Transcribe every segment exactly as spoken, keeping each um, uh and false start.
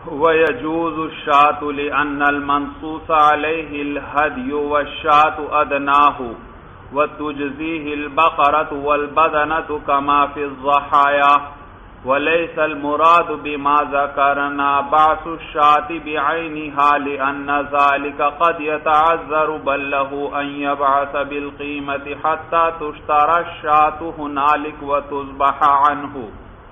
وَيَجُوزُ الشَّاةُ لِأَنَّ الْمَنصُوصَ عَلَيْهِ الْهَدْيُ وَالشَّاةُ أَدْنَاهُ وَتُجْزِيهِ الْبَقَرَةُ وَالْبَدَنَةُ كَمَا فِي الضَّحَايَا وَلَيْسَ الْمُرَادُ بِمَا ذَكَرْنَا بَعْثُ الشَّاةِ بِعَيْنِهَا لِأَنَّ ذَلِكَ قَدْ يَتَعَذَّرُ بَل لَّهُ أَن يَبْعَثَ بِالْقِيمَةِ حَتَّى تُشْتَرَى الشَّاةُ هُنَالِكَ وَتُذْبَحَ عَنْهُ۔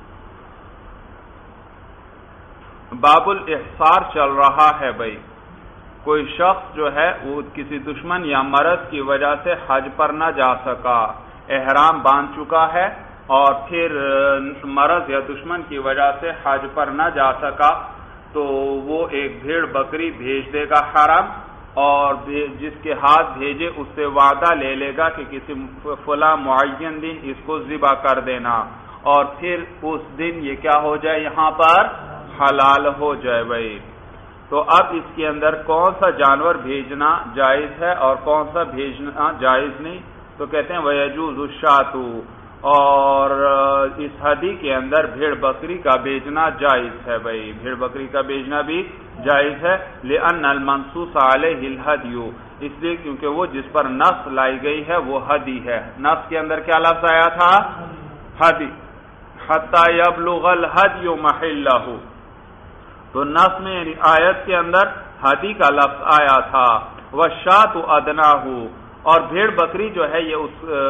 باب الاحصار چل رہا ہے بھائی، کوئی شخص جو ہے وہ کسی دشمن یا مرض کی وجہ سے حج پر نہ جا سکا، احرام باندھ چکا ہے اور پھر مرض یا دشمن کی وجہ سے حج پر نہ جا سکا، تو وہ ایک بھیڑ بکری بھیج دے گا حرم، اور جس کے ہاتھ بھیجے اس سے وعدہ لے لے گا کہ کسی فلاں معین دن اس کو ذبح کر دینا، اور پھر اس دن یہ کیا ہو جائے، یہاں پر حلال ہو جائے بھائی۔ تو اب اس کے اندر کون سا جانور بھیجنا جائز ہے اور کون سا بھیجنا جائز نہیں، تو کہتے ہیں وَيَجُوزُ الشَّاةُ، اور اس حدی کے اندر بھیڑ بکری کا بیچنا جائز ہے بھائی، بھیڑ بکری کا بیچنا بھی جائز ہے، لِأَنَّ الْمَنصُوصَ عَلَيْهِ الْهَدْيُ، اس لیے کیونکہ وہ جس پر نص لائی گئی ہے وہ حدی ہے۔ نص کے اندر کیا لفظ آیا تھا؟ حدی، حَتَّى يَبْلُغَ الْهَدْيُ مَحِلَّهُ، تو نص میں یعنی آیت کے اندر حدی کا لفظ آیا تھا، وَالشَّاةُ أَدْنَاهُ، اور بھیڑ بکری جو ہے یہ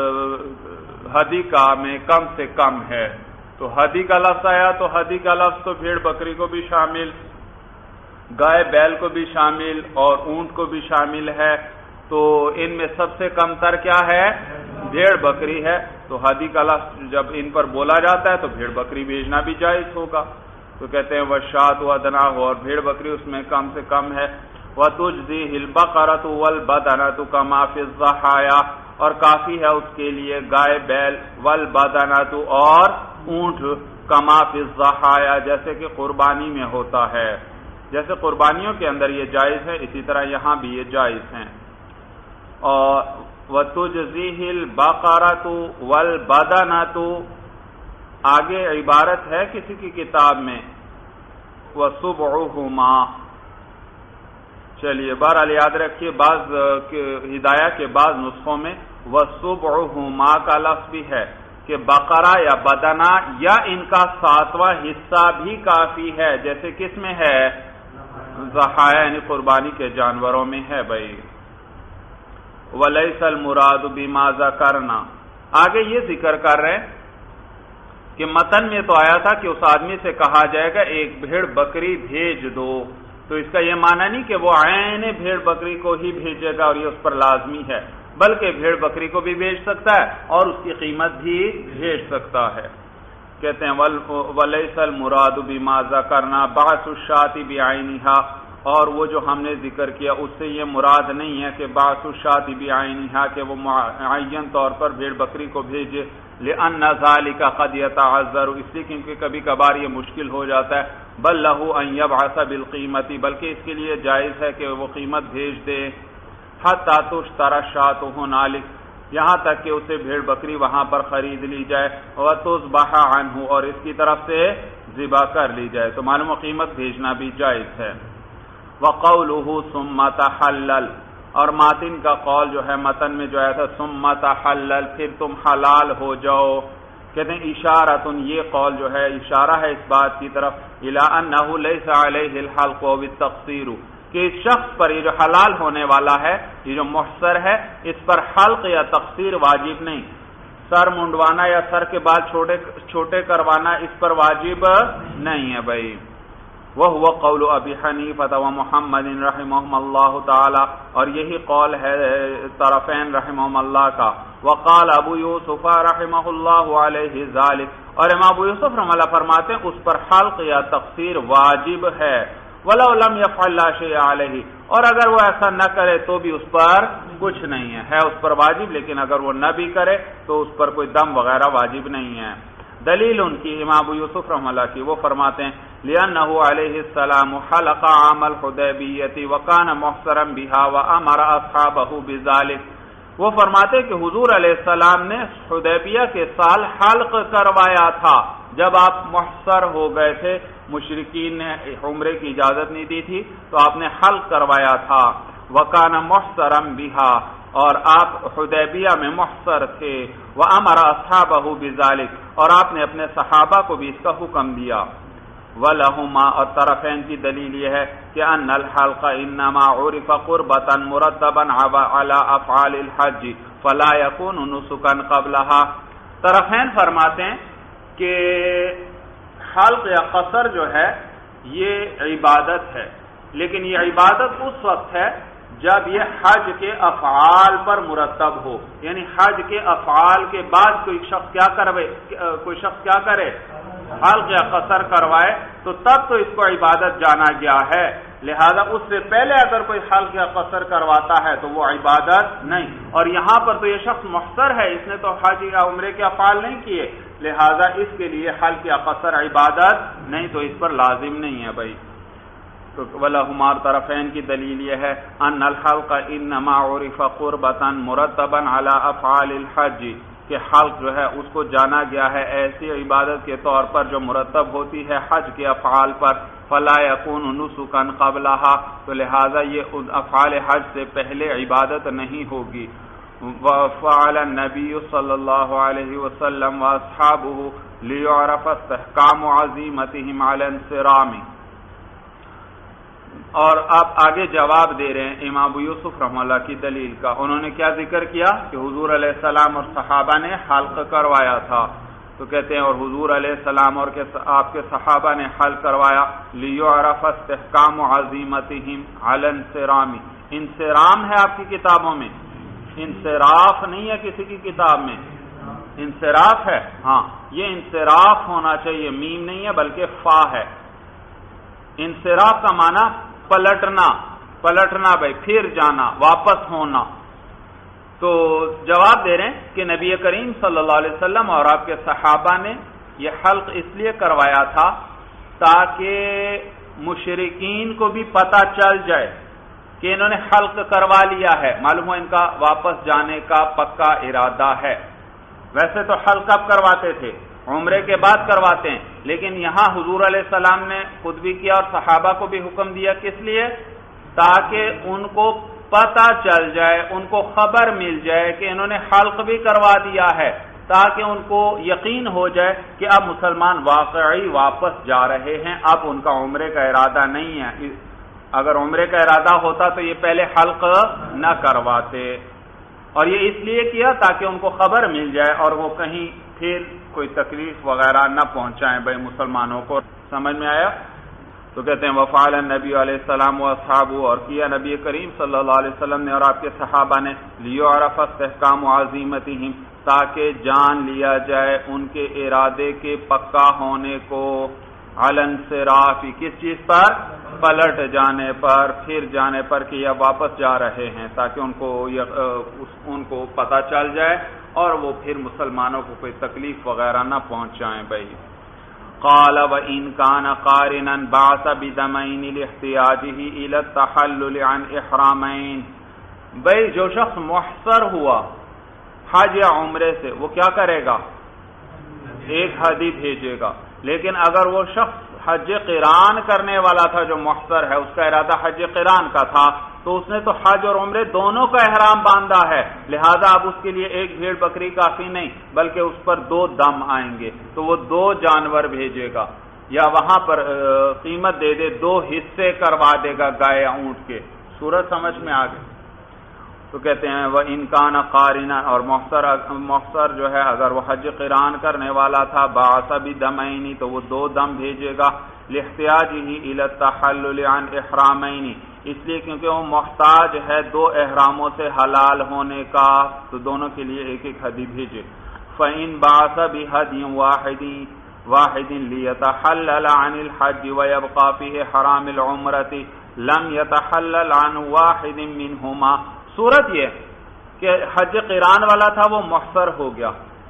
اس حدی کا میں کم سے کم ہے، تو حدی کا لفظ آیا تو حدی کا لفظ تو بھیڑ بکری کو بھی شامل، گائے بیل کو بھی شامل اور اونٹ کو بھی شامل ہے، تو ان میں سب سے کم تر کیا ہے؟ بھیڑ بکری ہے، تو حدی کا لفظ جب ان پر بولا جاتا ہے تو بھیڑ بکری بھیجنا بھی جائز ہوگا، تو کہتے ہیں وَالشَّاةُ أَدْنَاهُ، اور بھیڑ بکری اس میں کم سے کم ہے، وَتُجْزِيهِ الْبَقَرَةُ وَالْبَدَنَةُ كَمَا فِي الضَّحَايَا، اور کافی ہے اس کے لیے گائے بیل، وَالْبَدَنَةُ، اور اونٹ، كَمَا فِي الضَّحَايَا، جیسے کہ قربانی میں ہوتا ہے، جیسے قربانیوں کے اندر یہ جائز ہے اسی طرح یہاں بھی یہ جائز ہیں۔ اور وَتُجْزِيهِ الْبَقَرَةُ وَالْبَدَنَةُ، آگے عبارت ہے کسی کی کتاب میں وَسُبْعُهُمَا، چلیے بہرحال یاد رکھیے بعض ہدایہ کے بعض نسخوں میں وَسُبْعُهُمَا کا لفظ بھی ہے کہ بقرہ یا بدنہ یا ان کا ساتواں حصہ بھی کافی ہے، جیسے کس میں ہے؟ ضحایا یعنی قربانی کے جانوروں میں ہے بھائی۔ وَلَيْسَ الْمُرَادُ بِمَا ذَكَرْنَا، آگے یہ ذکر کر رہے ہیں کہ متن میں تو آیا تھا کہ اس آدمی سے کہا جائے گا ایک بھیڑ بکری بھیج دو، تو اس کا یہ معنی نہیں کہ وہ عین بھیڑ بکری کو ہی بھیجے گا اور یہ اس پر لازمی ہے، بلکہ بھیڑ بکری کو بھی بھیج سکتا ہے اور اس کی قیمت بھی بھیج سکتا ہے۔ کہتے ہیں وَلَيْسَ الْمُرَادُ بِمَا ذَكَرْنَا بَعْثُ الشَّاةِ بِعَيْنِهَا، اور وہ جو ہم نے ذکر کیا اس سے یہ مراد نہیں ہے کہ بَعْثُ الشَّاةِ بِعَيْنِهَا کہ وہ معین طور پر بھیڑ بکری کو بھیجے، لِأَنَّ ذَلِكَ قَدْ يَتَعَذَّرُ، اس لیے کیونکہ کبھی کبھار یہ مشکل ہو جاتا ہے، بَل لَّهُ أَن يَبْعَثَ بِالْقِيمَةِ، بلکہ اس کے لیے جائز ہے کہ وہ قیمت بھیج دے، حَتَّى تُشْتَرَى الشَّاةُ هُنَالِكَ، یہاں تک کہ اسے بھیڑ بکری وہاں پر خرید لی جائے، وَتُذْبَحَ عَنْهُ، اور اس کی طرف سے ذبح کر لی جائے، تو معلوم قیمت بھیجنا بھی جائز ہے۔ وَقَوْلُهُ ثُمَّ تَحَلَّلْ، اور ماتن کا قول جو ہے متن میں جو آیا تھا ثُمَّ تَحَلَّلْ، پھر تم حلال ہو جاؤ، کہتے ہیں اشارۃ، یہ قول جو ہے اشارہ ہے اس بات کی طرف الی انہ لیس علیہ الحلق والتقصیر، کہ اس شخص پر یہ جو حلال ہونے والا ہے، یہ جو محصر ہے، اس پر حلق یا تقصیر واجب نہیں، سر منڈوانا یا سر کے بال چھوٹے چھوٹے کروانا اس پر واجب نہیں ہے بھائی۔ وَهُوَ قَوْلُ أَبِي حَنِيفَةَ وَمُحَمَّدٍ رَحِمَهُمَ اللَّهُ تَعَالَى، اور یہی قول ہے طرفین رحمہم اللہ کا۔ وَقَالَ أَبُو يُوسُفَ رَحِمَهُ اللَّهُ عَلَيْهِ ذَلِكَ، اور امام ابو یوسف رحمہ اللہ فرماتے ہیں اس پر حلق یا تقصیر واجب ہے، وَلَوْ لَمْ يَفْعَلْ لَا شَيْءَ عَلَيْهِ، اور اگر وہ ایسا نہ کرے تو بھی اس پر کچھ نہیں ہے، ہے اس پر واجب لیکن اگر وہ نہ بھی کرے تو اس پر کوئی دم وغیرہ واجب نہیں ہے۔ دلیل ان کی امام ابو یوسف رحمہ اللہ کی، وہ فرماتے ہیں لِأَنَّهُ عَلَيْهِ السَّلَامُ حَلَقَ عَامَ الْحُدَيْبِيَّةِ وَكَانَ مُحْصَرًا بِهَا وَأَمَرَ أَصْحَابَهُ بِذَلِكَ، وہ فرماتے کہ حضور علیہ السلام نے حدیبیہ کے سال حلق کروایا تھا جب آپ محصر ہو گئے تھے، مشرکین نے عمرے کی اجازت نہیں دی تھی تو آپ نے حلق کروایا تھا۔ وَكَانَ مُحْصَرًا بِهَا، اور آپ حدیبیہ میں محصر تھے۔ وَأَمَرَ أَصْحَابَهُ بِذَلِكَ، اور آپ نے اپنے صحابہ کو بھی اس کا حکم دیا۔ وَلَهُمَا، اور طرفین کی دلیل یہ ہے کہ ان الحلق انما عرف قربة مرتبا على افعال الحج فلا يكون نسكا قبلها۔ طرفین فرماتے ہیں کہ حلق یا قصر جو ہے یہ عبادت ہے، لیکن یہ عبادت اس وقت ہے جب یہ حج کے افعال پر مرتب ہو، یعنی حج کے افعال کے بعد کوئی شخص کیا کرے کوئی شخص کیا کرے حلق یا قصر کروائے تو تب تو اس کو عبادت جانا گیا ہے، لہذا اس سے پہلے اگر کوئی حلق یا قصر کرواتا ہے تو وہ عبادت نہیں۔ اور یہاں پر تو یہ شخص محصر ہے، اس نے تو حج یا عمرے کے افعال نہیں کیے، لہذا اس کے لیے حلق یا قصر عبادت نہیں، تو اس پر لازم نہیں ہے بھائی۔ تو وَلَهُمَا طرفین کی دلیل یہ ہے ان الحلق انما عرف قربة مرتبا على افعال الحج، کہ حلق جو ہے اس کو جانا گیا ہے ایسی عبادت کے طور پر جو مرتب ہوتی ہے حج کے افعال پر، فلا يكون نسكا قبلها، تو لہذا یہ افعال حج سے پہلے عبادت نہیں ہوگی۔ وفعل النبي صلی اللہ علیہ وسلم واصحابه ليعرف استحکام عزیمتهم على انصرام۔ اور آپ آگے جواب دے رہے ہیں امام ابو یوسف رحمہ اللہ کی دلیل کا۔ انہوں نے کیا ذکر کیا کہ حضور علیہ السلام اور صحابہ نے حلق کروایا تھا، تو کہتے ہیں اور حضور علیہ السلام اور آپ کے صحابہ نے حلق کروایا لیعرف استحکام عزیمتهم علی انصرام۔ انصرام ہے آپ کی کتابوں میں، انصراف نہیں ہے کسی کی کتاب میں، انصراف ہے، ہاں یہ انصراف ہونا چاہیے، میم نہیں ہے بلکہ فا ہے۔ انصراف کا معنی پلٹنا، پلٹنا بھائی پھر جانا، واپس ہونا۔ تو جواب دے رہے ہیں کہ نبی کریم صلی اللہ علیہ وسلم اور آپ کے صحابہ نے یہ حلق اس لیے کروایا تھا تاکہ مشرکین کو بھی پتہ چل جائے کہ انہوں نے حلق کروا لیا ہے، معلوم ہو ان کا واپس جانے کا پکا ارادہ ہے۔ ویسے تو حلق کب کرواتے تھے؟ عمرے کے بعد کرواتے ہیں، لیکن یہاں حضور علیہ السلام نے خود بھی کیا اور صحابہ کو بھی حکم دیا، کس لیے؟ تاکہ ان کو پتہ چل جائے، ان کو خبر مل جائے کہ انہوں نے حلق بھی کروا دیا ہے، تاکہ ان کو یقین ہو جائے کہ اب مسلمان واقعی واپس جا رہے ہیں، اب ان کا عمرے کا ارادہ نہیں ہے۔ اگر عمرے کا ارادہ ہوتا تو یہ پہلے حلق نہ کرواتے، اور یہ اس لیے کیا تاکہ ان کو خبر مل جائے اور وہ کہیں پھر کوئی تکلیف وغیرہ نہ پہنچائیں بھائی مسلمانوں کو۔ سمجھ میں آیا؟ تو کہتے ہیں وفعل النبی علیہ السلام و اصحابہ، اور کیا نبی کریم صلی اللہ علیہ وسلم نے اور آپ کے صحابہ نے لیعرف استحکام عزیمتہم، تاکہ جان لیا جائے ان کے ارادے کے پکا ہونے کو، علی انصراف، کس چیز پر؟ پلٹ جانے پر، پھر جانے پر کہ یہ واپس جا رہے ہیں، تاکہ ان کو ان کو پتہ چل جائے اور وہ پھر مسلمانوں کو کوئی تکلیف وغیرہ نہ پہنچائیں بھائی۔ قال وَإِن كَانَ قَارِنًا بَعَثَ بِدَمَيْنِ لِاحْتِيَاجِهِ إِلَى التَّحَلُّلِ عَنْ إِحْرَامَيْنِ، بھائی جو شخص محصر ہوا حج یا عمرے سے وہ کیا کرے گا؟ ایک ہدی بھیجے گا، لیکن اگر وہ شخص حج قران کرنے والا تھا جو محصر ہے، اس کا ارادہ حج قران کا تھا، تو اس نے تو حج اور عمرے دونوں کا احرام باندھا ہے، لہذا اب اس کے لیے ایک بھیڑ بکری کافی نہیں بلکہ اس پر دو دم آئیں گے، تو وہ دو جانور بھیجے گا، یا وہاں پر قیمت دے دے، دو حصے کروا دے گا گائے یا اونٹ کے۔ صورت سمجھ میں آ گئی؟ تو کہتے ہیں وہ انکان قارنا، اور محصر محصر جو ہے اگر وہ حج قران کرنے والا تھا بعث بدمین، تو وہ دو دم بھیجے گا، لاحتیاجہ الی التحلل عن احرامین، اس لیے کیونکہ وہ محتاج ہے دو احراموں سے حلال ہونے کا، تو دونوں کے لیے ایک ایک ہدی بھیجے۔ فإن بعث بهدي واحد واحد ليتحلل عن الحج ويبقى في حرام العمرة لم يتحلل عن واحد منهما، صورت یہ کہ حج قران والا تھا وہ محصر ہو گیا،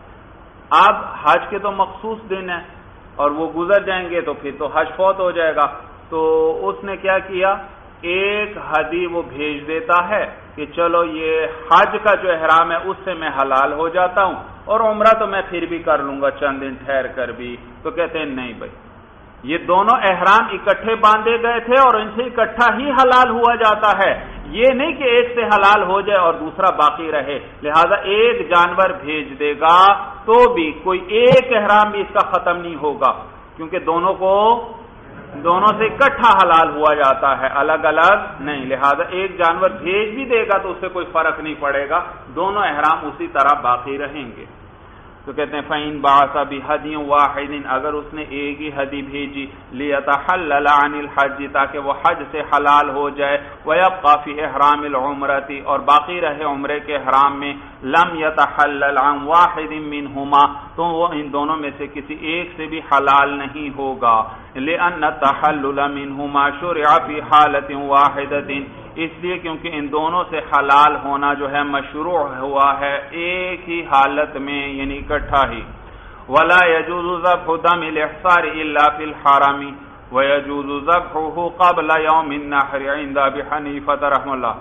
اب حج کے تو مخصوص دن ہے اور وہ گزر جائیں گے تو پھر تو حج فوت ہو جائے گا، تو اس نے کیا کیا، ایک ہدی وہ بھیج دیتا ہے کہ چلو یہ حج کا جو احرام ہے اس سے میں حلال ہو جاتا ہوں اور عمرہ تو میں پھر بھی کر لوں گا چند دن ٹھہر کر بھی، تو کہتے ہیں نہیں بھائی، یہ دونوں احرام اکٹھے باندھے گئے تھے اور ان سے اکٹھا ہی حلال ہوا جاتا ہے، یہ نہیں کہ ایک سے حلال ہو جائے اور دوسرا باقی رہے، لہذا ایک جانور بھیج دے گا تو بھی کوئی ایک احرام بھی اس کا ختم نہیں ہوگا، کیونکہ دونوں کو دونوں سے اکٹھا حلال ہوا جاتا ہے، الگ الگ نہیں، لہذا ایک جانور بھیج بھی دے گا تو اس سے کوئی فرق نہیں پڑے گا، دونوں احرام اسی طرح باقی رہیں گے۔ تو کہتے ہیں فَإِن بَعَثَ بِهَدْيٍ وَاحِدٍ، اگر اس نے ایک ہی ہدی بھیجی لِيَتَحَلَّلَ عَنِ الْحَجِّ، تاکہ وہ حج سے حلال ہو جائے، وَيَبْقَى فِي إِحْرَامِ الْعُمْرَةِ، اور باقی رہے عمرے کے احرام میں، لَمْ يَتَحَلَّلْ عَنْ وَاحِدٍ مِّنْهُمَا، تو وہ ان دونوں میں سے کسی ایک سے بھی حلال نہیں ہوگا، لِأَنَّ التَّحَلُّلَ مِنْهُمَا شُرِعَ فِي حَالَةٍ وَاحِدَةٍ، اس لیے کیونکہ ان دونوں سے حلال ہونا جو ہے مشروع ہوا ہے ایک ہی حالت میں، یعنی اکٹھا ہی۔ وَلَا يَجُوزُ ذَبْحُ دَمِ الْإِحْصَارِ إِلَّا فِي الْحَرَمِ وَيَجُوزُ ذَبْحُهُ قَبْلَ يَوْمِ النَّحْرِ عِندَ أَبِي حَنِيفَةَ رحمہ اللہ،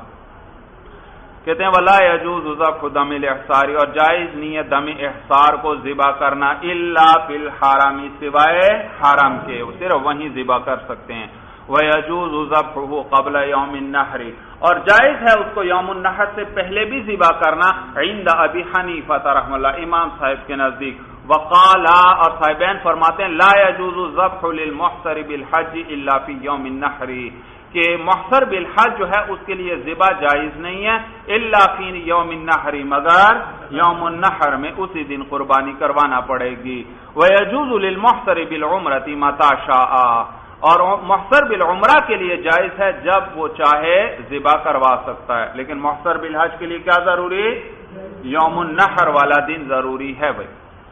کہتے ہیں وَلَا يَجُوزُ ذَبْحُ دَمِ الْإِحْصَارِ، اور جائز نہیں ہے دم احصار کو ذبح کرنا، إِلَّا فِي الْحَرَمِ، سوائے حرم کے، صرف وہیں ذبح کر سکتے ہیں۔ وَيَجُوزُ ذَبْحُهُ قَبْلَ يَوْمِ النَّحْرِ، اور جائز ہے اس کو یوم النحر سے پہلے بھی ذبح کرنا، عند ابی حنیفہ رحمہ اللہ، امام صاحب کے نزدیک۔ وقال، اور صاحبین فرماتے ہیں لا يجوز الذبح للمحصر بالحج الا في يوم النحر، کہ محصر بالحج جو ہے اس کے لیے ذبح جائز نہیں ہے، الا فی یوم النحر، مگر یوم النحر میں اسی دن قربانی کروانا پڑے گی۔ وَيَجُوزُ لِلْمُحْصَرِ بِالْعُمْرَةِ مَتَى شَاءَ، اور محصر بالعمرہ کے لیے جائز ہے جب وہ چاہے ذبح کروا سکتا ہے، لیکن محصر بالحج کے لیے کیا ضروری؟ یوم النحر والا دن ضروری ہے بھائی۔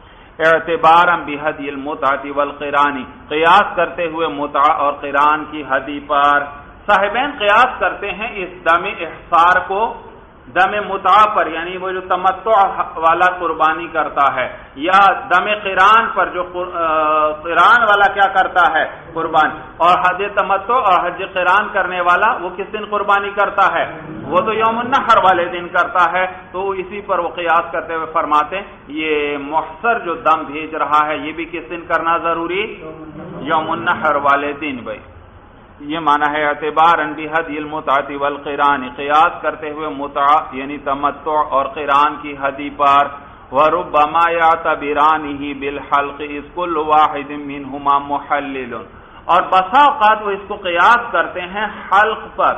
اعتبارا بہدی المتعۃ والقران، قیاس کرتے ہوئے متع اور قران کی ہدی پر، صاحبین قیاس کرتے ہیں اس دم احصار کو دم متع پر، یعنی وہ جو تمتع والا قربانی کرتا ہے، یا دم قران پر جو قران والا کیا کرتا ہے قربانی، اور حج تمتع اور حج قران کرنے والا وہ کس دن قربانی کرتا ہے؟ وہ تو یوم النحر والے دن کرتا ہے، تو اسی پر وہ قیاس کرتے ہوئے فرماتے ہیں یہ محصر جو دم بھیج رہا ہے یہ بھی کس دن کرنا ضروری؟ یوم النحر والے دن بھائی۔ یہ معنی ہے اعتباراً بہدی المتعۃ والقران، قیاس کرتے ہوئے متع یعنی تمتع اور قران کی ہدی پر، وربما یعتبرانہ بالحلق اذ کل واحد منہما محلل، اور بسا اوقات وہ اس کو قیاس کرتے ہیں حلق پر،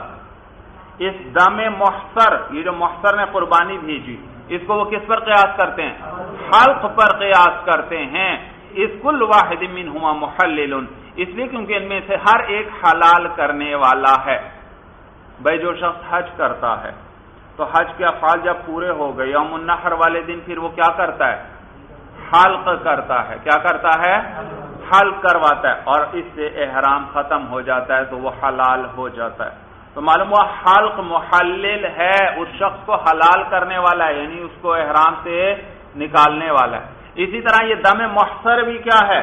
اس دم محصر، یہ جو محصر نے قربانی بھیجی اس کو وہ کس پر قیاس کرتے ہیں؟ حلق پر قیاس کرتے ہیں، اذ کل واحد منہما محلل، اس لیے کیونکہ ان میں سے ہر ایک حلال کرنے والا ہے۔ بھائی جو شخص حج کرتا ہے تو حج کے افعال جب پورے ہو گئے یوم النحر والے دن پھر وہ کیا کرتا ہے؟ حلق کرتا ہے، کیا کرتا ہے؟ حلق کرواتا ہے، اور اس سے احرام ختم ہو جاتا ہے تو وہ حلال ہو جاتا ہے۔ تو معلوم ہوا حلق محلل ہے، اس شخص کو حلال کرنے والا ہے، یعنی اس کو احرام سے نکالنے والا ہے۔ اسی طرح یہ دم محصر بھی کیا ہے؟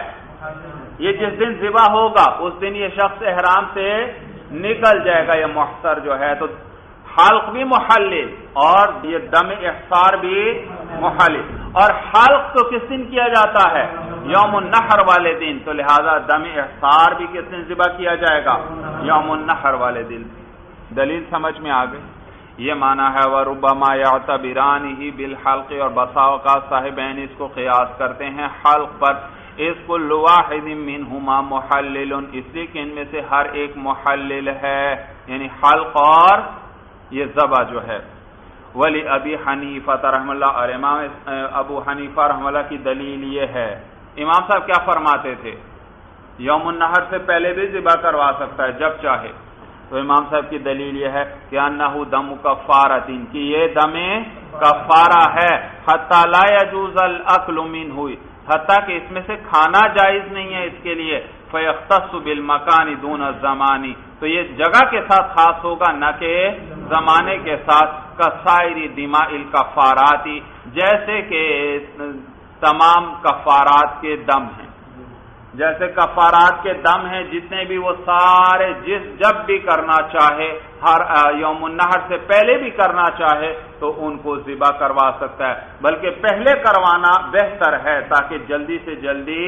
یہ جس دن ذبح ہوگا اس دن یہ شخص احرام سے نکل جائے گا، یہ محصر جو ہے، تو حلق بھی محلل اور یہ دم احصار بھی محلل، اور حلق تو کس دن کیا جاتا ہے؟ یوم النحر والے دن، تو لہذا دم احصار بھی کس دن ذبح کیا جائے گا؟ یوم النحر والے دن۔ دلیل سمجھ میں آ گئی؟ یہ معنی ہے وَرُبَّمَا يَعْتَبِرَانِهِ بِالْحَلْقِ، اور بسا اوقات صاحبین اس کو قیاس کرتے ہیں حلق پر، اِذْ كُلُّ وَاحِدٍ مِّنْهُمَا مُحَلِّلٌ، اس لیے کہ ان میں سے ہر ایک محلل ہے، یعنی حلق اور یہ ذبح جو ہے۔ ولی ابی حنیفہ رحمہ اللہ، اور امام ابو حنیفہ رحمہ اللہ کی دلیل یہ ہے، امام صاحب کیا فرماتے تھے؟ یوم النحر سے پہلے بھی ذبح کروا سکتا ہے جب چاہے، تو امام صاحب کی دلیل یہ ہے کہ انہ دم کفارۃ، کہ یہ دم کفارہ ہے، حتی لا یجوز الاکل منہ، حتیٰ کہ اس میں سے کھانا جائز نہیں ہے اس کے لیے، فیختص بالمکان دون الزمان، تو یہ جگہ کے ساتھ خاص ہوگا نہ کہ زمانے کے ساتھ، کسائر دماء الکفاراتی، جیسے کہ تمام کفارات کے دم ہیں۔ جیسے کفارات کے دم ہیں جتنے بھی وہ سارے جس جب بھی کرنا چاہے ہر یوم النحر سے پہلے بھی کرنا چاہے تو ان کو ذبح کروا سکتا ہے، بلکہ پہلے کروانا بہتر ہے تاکہ جلدی سے جلدی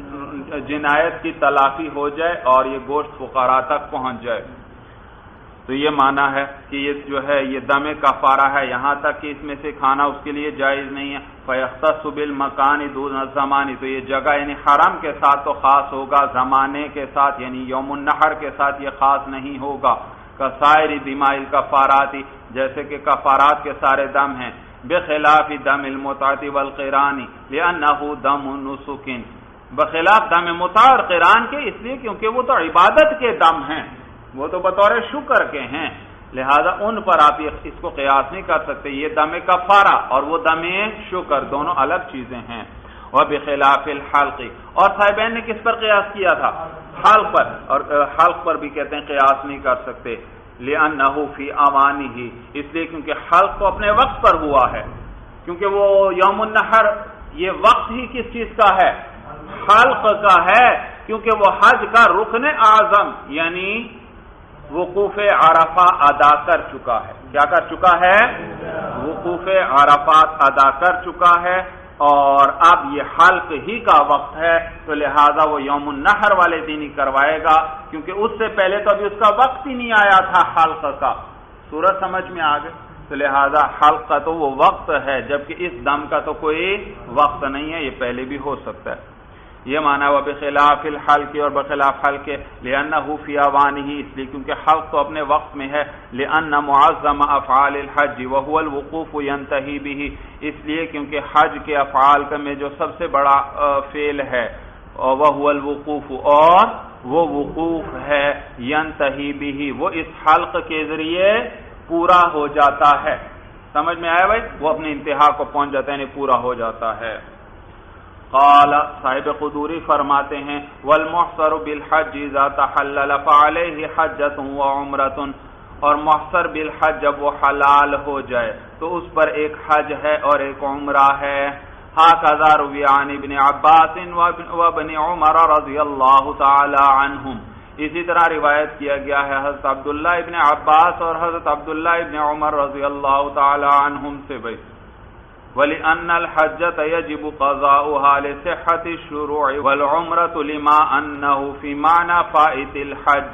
جنایت کی تلافی ہو جائے اور یہ گوشت فقراء تک پہنچ جائے۔ تو یہ معنی ہے کہ یہ جو ہے یہ دم کفارہ ہے، یہاں تک کہ اس میں سے کھانا اس کے لیے جائز نہیں ہے۔ فَيَخْتَصُّ بِالْمَكَانِ دُونَ الزَّمَانِ، تو یہ جگہ یعنی حرم کے ساتھ تو خاص ہوگا، زمانے کے ساتھ یعنی یوم النحر کے ساتھ یہ خاص نہیں ہوگا۔ کسائر دماء الکفارات، جیسے کہ کفارات کے سارے دم ہیں، بخلاف دم المتعۃ والقران لأنه دم نسک، بخلاف دم متع اور قران کے اس لیے کیونکہ وہ تو عبادت کے دم ہیں، وہ تو بطور شکر کے ہیں، لہذا ان پر آپ اس کو قیاس نہیں کر سکتے۔ یہ دم کفارہ اور وہ دم شکر دونوں الگ چیزیں ہیں۔ وبخلاف الحلق، اور صاحبین نے کس پر قیاس کیا تھا؟ حلق پر، اور حلق پر بھی کہتے ہیں قیاس نہیں کر سکتے، لأنه فی اوانہ، اس لیے کیونکہ حلق تو اپنے وقت پر ہوا ہے، کیونکہ وہ یوم النحر یہ وقت ہی کس چیز کا ہے؟ حلق کا ہے، کیونکہ وہ حج کا رکن اعظم یعنی وقوف عرفہ ادا کر چکا ہے۔ کیا کر چکا ہے؟ وقوف عرفات ادا کر چکا ہے، اور اب یہ حلق ہی کا وقت ہے، تو لہذا وہ یوم النحر والے دن ہی کروائے گا، کیونکہ اس سے پہلے تو ابھی اس کا وقت ہی نہیں آیا تھا حلق کا۔ سورج سمجھ میں آ گئے؟ تو لہذا حلق کا تو وہ وقت ہے، جبکہ اس دم کا تو کوئی وقت نہیں ہے، یہ پہلے بھی ہو سکتا ہے۔ یہ معنی وہ بخلاف الحلق، اور بخلاف حلق لأنه فی اوانہ، اس لیے کیونکہ حلق تو اپنے وقت میں ہے، لأن معظم افعال الحج وهو الوقوف ينتهي به، اس لیے کیونکہ حج کے افعال میں جو سب سے بڑا فعل ہے وهو الوقوف، اور وہ وقوف ہے، ينتهي به، وہ اس حلق کے ذریعے پورا ہو جاتا ہے۔ سمجھ میں آیا بھائی؟ وہ اپنی انتہا کو پہنچ جاتا ہے، یعنی پورا ہو جاتا ہے۔ قال صاحب قدوری فرماتے ہیں والمحصر بالحج اذا تحلل فعليه حجۃ وعمرۃ، اور محصر بالحج جب وہ حلال ہو جائے تو اس پر ایک حج ہے اور ایک عمرہ ہے۔ هكذا روي عن ابن عباس وابن عمر رضی اللہ تعالی عنہم، اسی طرح روایت کیا گیا ہے حضرت عبداللہ ابن عباس اور حضرت عبداللہ ابن عمر رضی اللہ تعالی عنہم سے بھائی۔ وَلِأَنَّ الْحَجَّةَ يَجِبُ قَضَاؤُهَا لِصِحَّةِ الشُّرُوعِ وَالْعُمْرَةُ لِمَا أَنَّهُ فِي مَعْنَى فَائِتِ الْحَجِّ۔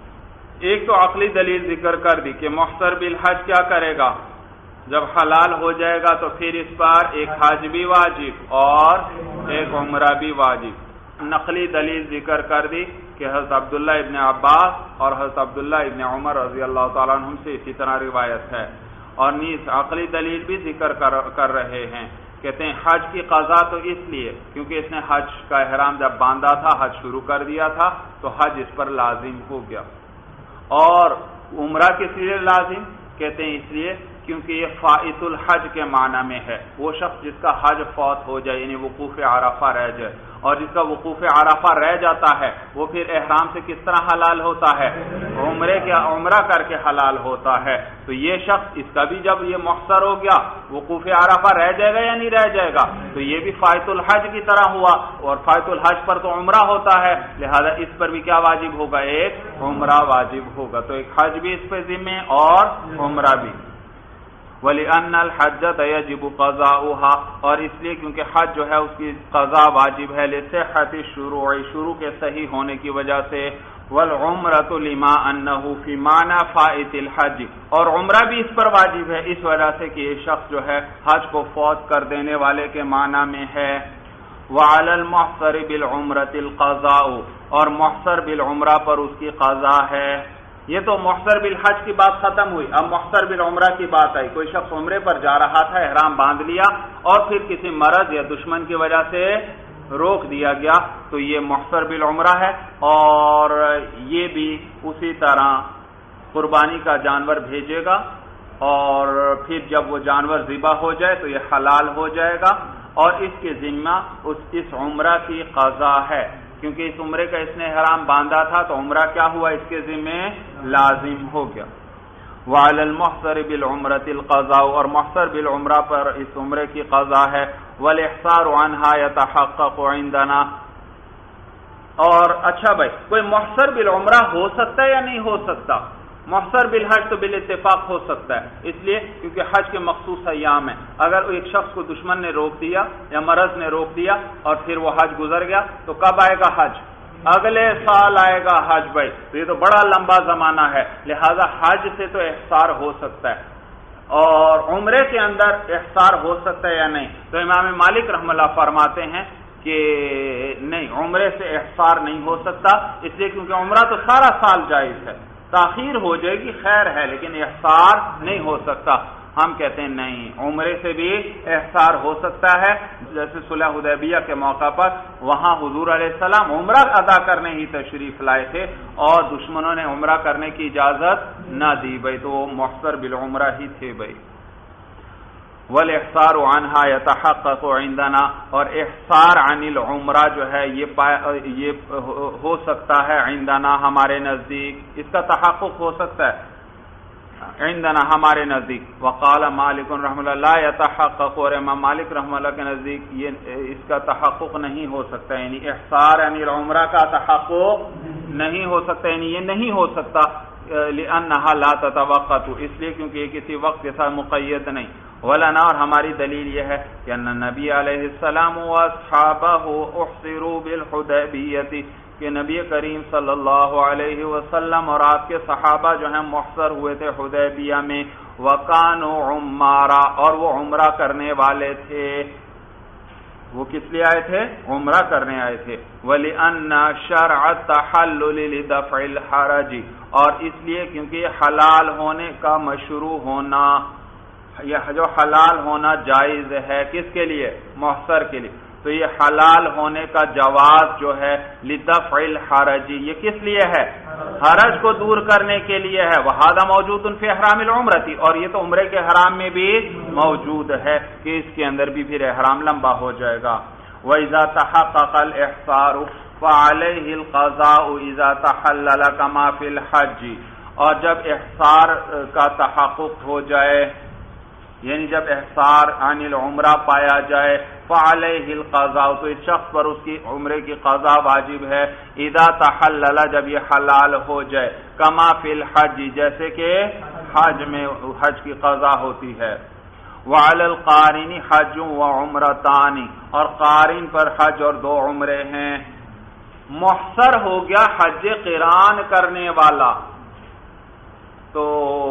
ایک تو عقلی دلیل ذکر کر دی کہ محصر بالحج کیا کرے گا؟ جب حلال ہو جائے گا تو پھر اس پر ایک حج بھی واجب اور ایک عمرہ بھی واجب۔ نقلی دلیل ذکر کر دی کہ حضرت عبداللہ ابن عباس اور حضرت عبداللہ ابن عمر رضی اللہ تعالیٰ عنہم سے اسی طرح روایت ہے، اور نیز عقلی دلیل بھی ذکر کر, کر رہے ہیں، کہتے ہیں حج کی قضا تو اس لیے کیونکہ اس نے حج کا احرام جب باندھا تھا، حج شروع کر دیا تھا، تو حج اس پر لازم ہو گیا۔ اور عمرہ کس لیے لازم؟ کہتے ہیں اس لیے کیونکہ یہ فائت الحج کے معنی میں ہے، وہ شخص جس کا حج فوت ہو جائے یعنی وقوف عرفہ رہ جائے، اور جس کا وقوف عرفہ رہ جاتا ہے وہ پھر احرام سے کس طرح حلال ہوتا ہے؟ عمرے کے عمرہ کر کے حلال ہوتا ہے۔ تو یہ شخص اس کا بھی جب یہ محصر ہو گیا، وقوف عرفہ رہ جائے گا یا نہیں رہ جائے گا، تو یہ بھی فائت الحج کی طرح ہوا، اور فائت الحج پر تو عمرہ ہوتا ہے، لہذا اس پر بھی کیا واجب ہوگا؟ ایک عمرہ واجب ہوگا۔ تو ایک حج بھی اس پہ ذمہ اور عمرہ بھی۔ وَلِأَنَّ الْحَجَّةَ يَجِبُ قَضَاؤُهَا، اور اس لیے کیونکہ حج جو ہے اس کی قضا واجب ہے، لِصِحَّةِ الشُّرُوعِ، شروع کے صحیح ہونے کی وجہ سے، وَالْعُمْرَةُ لِمَا أَنَّهُ فِي مَعْنَى فَائِتِ الْحَجِّ، اور عمرہ بھی اس پر واجب ہے اس وجہ سے کہ یہ شخص جو ہے حج کو فوت کر دینے والے کے معنی میں ہے۔ وَعَلَى الْمُحْصَرِ بِالْعُمْرَةِ الْقَضَاءُ، اور محصر بالعمرہ پر اس کی قضا ہے۔ یہ تو محصر بالحج کی بات ختم ہوئی، اب محصر بالعمرہ کی بات آئی۔ کوئی شخص عمرے پر جا رہا تھا، احرام باندھ لیا اور پھر کسی مرض یا دشمن کی وجہ سے روک دیا گیا، تو یہ محصر بالعمرہ ہے، اور یہ بھی اسی طرح قربانی کا جانور بھیجے گا، اور پھر جب وہ جانور ذبح ہو جائے تو یہ حلال ہو جائے گا، اور اس کے ذمہ اس اس عمرہ کی قضا ہے، کیونکہ اس عمرے کا اس نے احرام باندھا تھا تو عمرہ کیا ہوا؟ اس کے ذمہ لازم ہو گیا۔ وعلى المحصر بالعمرة القضاء، اور محصر بالعمرہ پر اس عمرے کی قضا ہے۔ والاحصار عنها يتحقق عندنا، اور اچھا بھائی کوئی محصر بالعمرہ ہو سکتا ہے یا نہیں ہو سکتا؟ محصر بالحج تو بالاتفاق ہو سکتا ہے، اس لیے کیونکہ حج کے مخصوص ایام ہیں۔ اگر ایک شخص کو دشمن نے روک دیا یا مرض نے روک دیا اور پھر وہ حج گزر گیا تو کب آئے گا حج؟ اگلے سال آئے گا حج بھائی، تو یہ تو بڑا لمبا زمانہ ہے، لہذا حج سے تو احصار ہو سکتا ہے، اور عمرے کے اندر احصار ہو سکتا ہے یا نہیں؟ تو امام مالک رحمہ اللہ فرماتے ہیں کہ نہیں، عمرے سے احصار نہیں ہو سکتا، اس لیے کیونکہ عمرہ تو سارا سال جائز ہے، تاخیر ہو جائے گی خیر ہے لیکن احصار نہیں ہو سکتا۔ ہم کہتے ہیں نہیں، عمرے سے بھی احصار ہو سکتا ہے، جیسے صلح حدیبیہ کے موقع پر وہاں حضور علیہ السلام عمرہ ادا کرنے ہی تشریف لائے تھے اور دشمنوں نے عمرہ کرنے کی اجازت نہ دی بھائی، تو وہ محصر بالعمرہ ہی تھے بھائی۔ والاحصار عنها يتحقق عندنا، اور احصار عن العمرہ جو ہے یہ یہ ہو سکتا ہے عندنا ہمارے نزدیک، اس کا تحقق ہو سکتا ہے عندنا ہمارے نزدیک۔ وقال مالک رحمہ اللہ لا يتحقق، اور امام مالک رحمہ اللہ کے نزدیک یہ اس کا تحقق نہیں ہو سکتا، یعنی احصار عن العمرہ کا تحقق نہیں ہو سکتا، یعنی یہ نہیں ہو سکتا لأنها لا تتوقت، اس لیے کیونکہ یہ کسی وقت کے ساتھ مقید نہیں۔ ولنا، اور ہماری دلیل یہ ہے کہ ان نبی علیہ السلام واصحابہ احصروا بالحدیبیہ، کہ نبی کریم صلی اللہ علیہ وسلم اور آپ کے صحابہ جو ہیں محصر ہوئے تھے حدیبیہ میں، وکانوا عمارا، اور وہ عمرہ کرنے والے تھے۔ وہ کس لیے آئے تھے؟ عمرہ کرنے آئے تھے۔ وَلِأَنَّ شَرْعَ التَّحَلُّلِ لِدَفْعِ الْحَرَجِ، اور اس لیے کیونکہ حلال ہونے کا مشروع ہونا، یہ جو حلال ہونا جائز ہے کس کے لیے؟ محصر کے لیے، تو یہ حلال ہونے کا جواز جو ہے لِدَفْعِ الْحَرَجِ، یہ کس لیے ہے؟ حرج کو دور کرنے کے لیے ہے۔ وَهَذَا مَوْجُودٌ فِي إِحْرَامِ الْعُمْرَةِ، اور یہ تو عمرے کے احرام میں بھی موجود ہے کہ اس کے اندر بھی پھر احرام لمبا ہو جائے گا۔ وَإِذَا تَحَقَّقَ الْإِحْصَارُ فَعَلَيْهِ الْقَضَاءُ إِذَا تَحَلَّلَ كَمَا فِي الْحَجِّ، اور جب احصار کا تحقق ہو جائے، یعنی جب احصار عن العمرہ پایا جائے، فعلیہ القضاء، تو اس شخص پر اس کی عمرے کی قضا واجب ہے، اذا تحلل، جب یہ حلال ہو جائے، کما فی الحج، جیسے کہ حج میں حج کی قضا ہوتی ہے۔ وعلی القارن حج وعمرتان، اور قارن پر حج اور دو عمرے ہیں۔ محصر ہو گیا حج قران کرنے والا، تو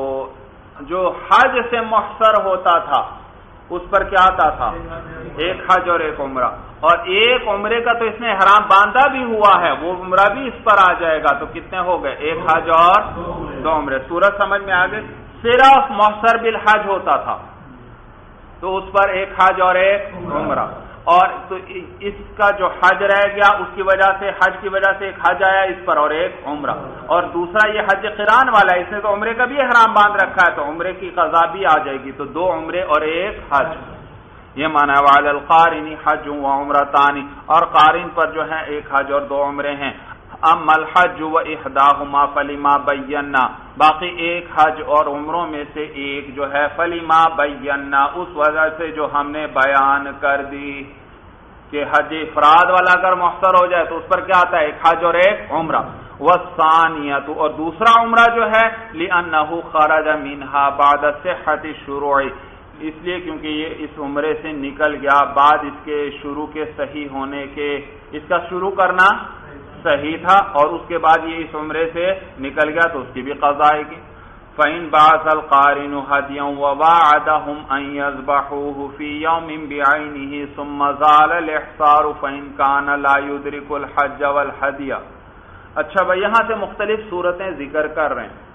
جو حج سے محصر ہوتا تھا اس پر کیا آتا تھا؟ ایک حج اور ایک عمرہ، اور ایک عمرے کا تو اس نے احرام باندھا بھی ہوا ہے، وہ عمرہ بھی اس پر آ جائے گا، تو کتنے ہو گئے؟ ایک حج اور دو عمرے۔ سورج سمجھ میں آ گئے؟ صرف محصر بالحج ہوتا تھا تو اس پر ایک حج اور ایک عمرہ، اور تو اس کا جو حج رہ گیا اس کی وجہ سے، حج کی وجہ سے ایک حج آیا اس پر اور ایک عمرہ، اور دوسرا یہ حج قران والا ہے، اس نے تو عمرے کا بھی احرام باندھ رکھا ہے تو عمرے کی قضا بھی آ جائے گی، تو دو عمرے اور ایک حج، یہ معنی ہے وعلی القارن حج و عمرتان، اور قارن پر جو ہے ایک حج اور دو عمرے ہیں۔ اما الحج و احداهما فلما بینا، باقی ایک حج اور عمروں میں سے ایک جو ہے فلما بینا، اس وجہ سے جو ہم نے بیان کر دی کہ حج افراد والا اگر محصر ہو جائے تو اس پر کیا آتا ہے؟ ایک حج اور ایک عمرہ۔ والثانیہ، اور دوسرا عمرہ جو ہے لأنه خرج منها بعد صحة الشروع، اس لیے کیونکہ یہ اس عمرے سے نکل گیا بعد اس کے شروع کے صحیح ہونے کے، اس کا شروع کرنا صحیح تھا اور اس کے بعد یہ اس عمرے سے نکل گیا تو اس کی بھی قضا آئے گی۔ فَإِن بَعَثَ الْقَارِنُ هَدْيًا وَوَعَدَهُمْ أَن يَذْبَحُوهُ فِي يَوْمٍ بِعَيْنِهِ ثُمَّ زَالَ الْإِحْصَارُ فَإِن كَانَ لَا يُدْرِكُ الْحَجَّ وَالْهَدْيَ۔ اچھا بھائی، یہاں سے مختلف صورتیں ذکر کر رہے ہیں۔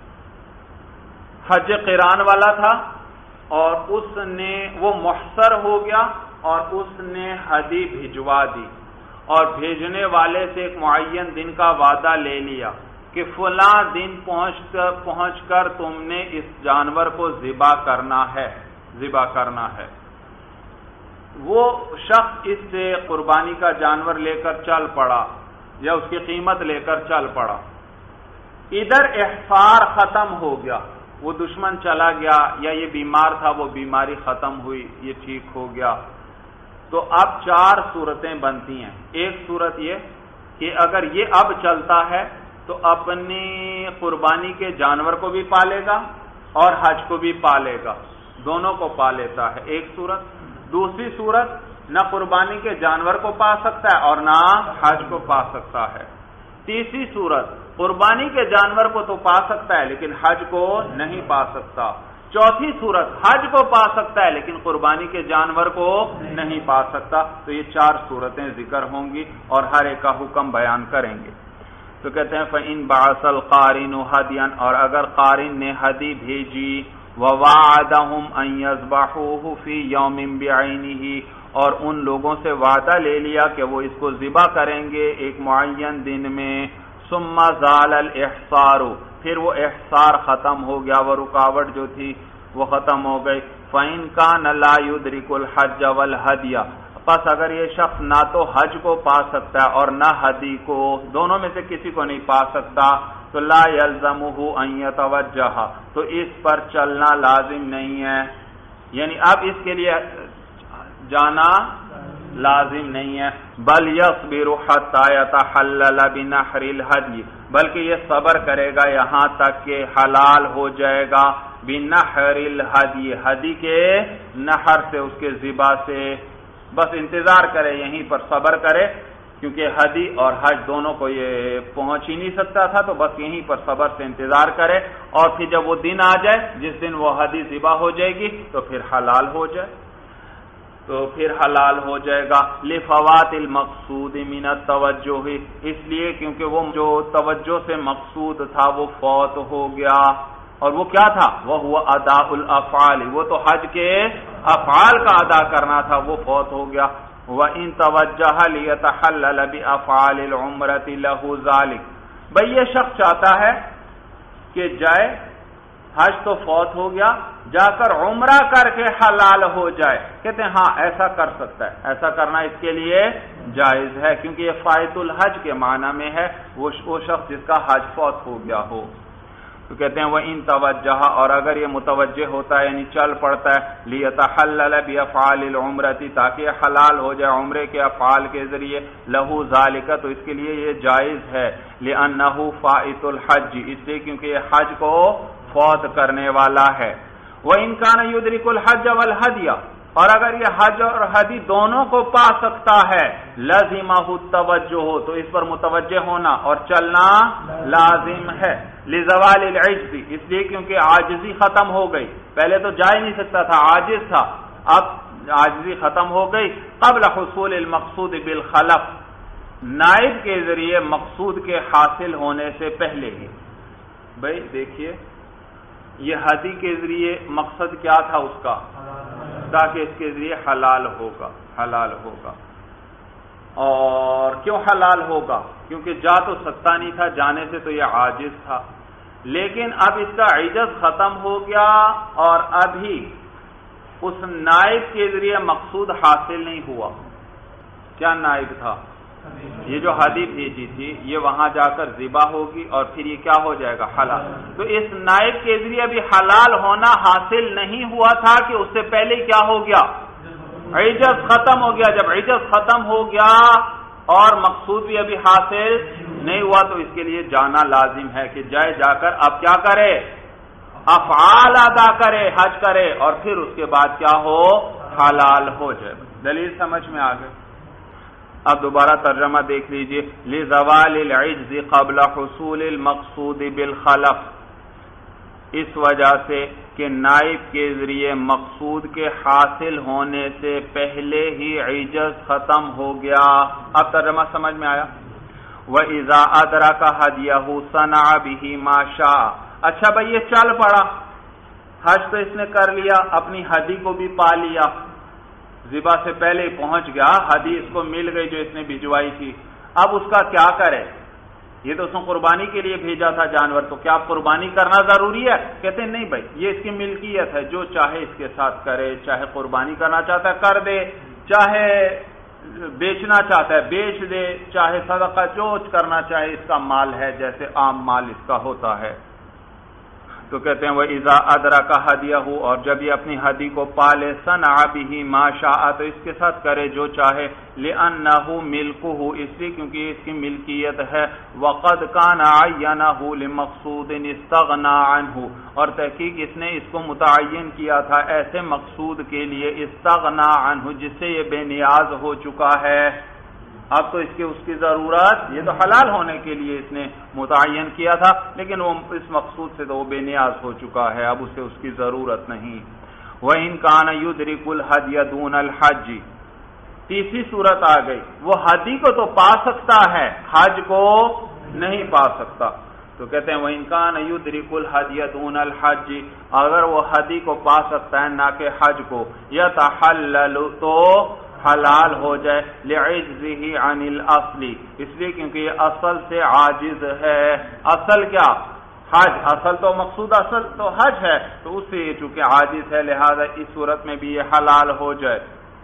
حج قران والا تھا اور اس نے وہ محصر ہو گیا اور اس نے ہدی بھجوا دی، اور بھیجنے والے سے ایک معین دن کا وعدہ لے لیا کہ فلاں دن پہنچ کر پہنچ کر تم نے اس جانور کو ذبح کرنا ہے ذبح کرنا ہے وہ شخص اس سے قربانی کا جانور لے کر چل پڑا یا اس کی قیمت لے کر چل پڑا، ادھر احصار ختم ہو گیا، وہ دشمن چلا گیا یا یہ بیمار تھا وہ بیماری ختم ہوئی، یہ ٹھیک ہو گیا، تو اب چار صورتیں بنتی ہیں۔ ایک صورت یہ کہ اگر یہ اب چلتا ہے تو اپنی قربانی کے جانور کو بھی پالے گا اور حج کو بھی پالے گا، دونوں کو پا لیتا ہے، ایک صورت۔ دوسری صورت، نہ قربانی کے جانور کو پا سکتا ہے اور نہ حج کو پا سکتا ہے۔ تیسری صورت، قربانی کے جانور کو تو پا سکتا ہے لیکن حج کو نہیں پا سکتا۔ چوتھی صورت، حج کو پا سکتا ہے لیکن قربانی کے جانور کو نہیں پا سکتا۔ تو یہ چار صورتیں ذکر ہوں گی اور ہر ایک کا حکم بیان کریں گے۔ تو کہتے ہیں فَإِن بَعَثَ الْقَارِنُ هَدْيًا، اور اگر قارن نے ہدی بھیجی، وَوَعَدَهُمْ أَن يَذْبَحُوهُ فِي يَوْمٍ بِعَيْنِهِ، اور ان لوگوں سے وعدہ لے لیا کہ وہ اس کو ذبح کریں گے ایک معین دن میں، ثُمَّ زَالَ الْإِحْصَارُ، پھر وہ احصار ختم ہو گیا، وہ رکاوٹ جو تھی وہ ختم ہو گئی۔ فَإِن كَانَ لَا يُدْرِكُ الْحَجَّ وَالْهَدْيَ، پس اگر یہ شخص نہ تو حج کو پا سکتا ہے اور نہ ہدی کو، دونوں میں سے کسی کو نہیں پا سکتا، تو لا يلزمه ان يتوجہ، تو اس پر چلنا لازم نہیں ہے، یعنی اب اس کے لیے جانا لازم نہیں ہے۔ بل يصبر حتى يتحلل بنحر الهدي، بلکہ یہ صبر کرے گا یہاں تک کہ حلال ہو جائے گا بنحر الهدي، ہدی کے نحر سے، اس کے ذبح سے، بس انتظار کرے، یہیں پر صبر کرے، کیونکہ ہدی اور حج دونوں کو یہ پہنچ ہی نہیں سکتا تھا، تو بس یہیں پر صبر سے انتظار کرے، اور پھر جب وہ دن آ جائے جس دن وہ ہدی ذبح ہو جائے گی تو پھر حلال ہو جائے تو پھر حلال ہو جائے گا۔ لفوات المقصود من التوجہ، اس لیے کیونکہ وہ جو توجہ سے مقصود تھا وہ فوت ہو گیا، اور وہ کیا تھا؟ وہ ہوا اداء الافعال، وہ تو حج کے افعال کا ادا کرنا تھا، وہ فوت ہو گیا۔ وَإِن تَوَجَّهَ لِيَتَحَلَّلَ بِأَفْعَالِ الْعُمْرَةِ لَهُ ذَلِكَ، بھئی یہ شخص چاہتا ہے کہ جائے، حج تو فوت ہو گیا، جا کر عمرہ کر کے حلال ہو جائے، کہتے ہیں ہاں ایسا کر سکتا ہے، ایسا کرنا اس کے لیے جائز ہے، کیونکہ یہ فائت الحج کے معنی میں ہے، وہ شخص جس کا حج فوت ہو گیا ہو۔ تو کہتے ہیں وہ ان توجہ، اور اگر یہ متوجہ ہوتا ہے یعنی چل پڑتا ہے، لیتحلل بافعال العمرہ، تاکہ حلال ہو جائے عمرے کے افعال کے ذریعے، لہو ذالک، تو اس کے لیے یہ جائز ہے، لانہ فائت الحج، اس لیے کیونکہ یہ حج کو فوت کرنے والا ہے۔ وان کان یدرک الحج والہدی، اور اگر یہ حج اور ہدی دونوں کو پا سکتا ہے، لازمہ التوجہ، تو اس پر متوجہ ہونا اور چلنا لازم ہے، لزوال العجز، اس لیے کیونکہ عاجزی ختم ہو گئی، پہلے تو جا ہی نہیں سکتا تھا، عاجز تھا، اب عاجزی ختم ہو گئی، قبل حصول المقصود بالخلف، نائب کے ذریعے مقصود کے حاصل ہونے سے پہلے ہی۔ بھائی دیکھیے یہ ہدی کے ذریعے مقصد کیا تھا اس کا، تاکہ اس کے ذریعے حلال ہوگا، حلال ہوگا، اور کیوں حلال ہوگا؟ کیونکہ جا تو سکتا نہیں تھا، جانے سے تو یہ عاجز تھا، لیکن اب اس کا عجز ختم ہو گیا، اور ابھی اس نائب کے ذریعے مقصود حاصل نہیں ہوا۔ کیا نائب تھا؟ یہ جو ہدی بھیجی تھی، یہ وہاں جا کر ذبح ہوگی اور پھر یہ کیا ہو جائے گا؟ حلال۔ تو اس نائب کے ذریعے ابھی حلال ہونا حاصل نہیں ہوا تھا کہ اس سے پہلے کیا ہو گیا؟ عجز ختم ہو گیا۔ جب عجز ختم ہو گیا اور مقصود بھی ابھی حاصل نہیں ہوا تو اس کے لیے جانا لازم ہے کہ جائے، جا کر اب کیا کرے؟ افعال ادا کرے، حج کرے، اور پھر اس کے بعد کیا ہو؟ حلال ہو جائے۔ دلیل سمجھ میں آ گئی؟ اب دوبارہ ترجمہ دیکھ لیجئے، لزوال العجز قبل حصول المقصود بالخلف، اس وجہ سے کہ نائب کے ذریعے مقصود کے حاصل ہونے سے پہلے ہی عجز ختم ہو گیا۔ اب ترجمہ سمجھ میں آیا؟ وَإِذَا أَدْرَكَ هَدْيَهُ صَنَعَ بِهِ مَا شَاءَ، اچھا بھئی یہ چل پڑا، حج تو اس نے کر لیا، اپنی ہدی کو بھی پا لیا، ذبح سے پہلے ہی پہنچ گیا، ہدی اس کو مل گئی جو اس نے بھجوائی تھی، اب اس کا کیا کرے؟ یہ تو اس نے قربانی کے لیے بھیجا تھا جانور، تو کیا قربانی کرنا ضروری ہے؟ کہتے ہیں نہیں بھائی، یہ اس کی ملکیت ہے، جو چاہے اس کے ساتھ کرے، چاہے قربانی کرنا چاہتا ہے کر دے، چاہے بیچنا چاہتا ہے بیچ دے، چاہے صدقہ جو کرنا چاہے، اس کا مال ہے جیسے عام مال اس کا ہوتا ہے۔ تو تو کہتے ہیں وَإِذَا أَدْرَكَ هَدْيَهُ، اور جب یہ اپنی ہدی کو پالے، صَنَعَ بِهِ مَا شَاءَ، تو اس کے ساتھ کرے جو چاہے، لِأَنَّهُ مِلْكُهُ، اس لیے کیونکہ اس کی ملکیت ہے، وَقَدْ كَانَ عَيَّنَهُ لِمَقْصُودٍ اسْتَغْنَى عَنْهُ، اور تحقیق اس نے اس کو متعین کیا تھا ایسے مقصود کے لیے، استغنا عنہ، جس سے یہ بے نیاز ہو چکا ہے۔ اب تو اس کی اس کی ضرورت، یہ تو حلال ہونے کے لیے اس نے متعین کیا تھا، لیکن وہ اس مقصود سے تو وہ بے نیاز ہو چکا ہے، اب اسے اس کی ضرورت نہیں۔ وَإِنْ كَانَ يُدْرِكُ الْهَدْيَ دُونَ الْحَجِّ، تیسری صورت آ گئی، وہ ہدی کو تو پا سکتا ہے، حج کو نہیں پا سکتا۔ تو کہتے ہیں وَإِنْ كَانَ يُدْرِكُ الْهَدْيَ دُونَ الْحَجِّ، اگر وہ ہدی کو پا سکتا ہے نہ کہ حج کو، يَتَحَلَّلُ، تو حلال ہو جائے، لِعِجْزِهِ عَنِ الْأَصْلِ، اس لیے کیونکہ یہ اصل سے عاجز ہے۔ اصل کیا؟ حج، اصل تو مقصود اصل تو حج ہے، تو اس سے یہ چونکہ عاجز ہے، لہذا اس صورت میں بھی یہ حلال ہو جائے۔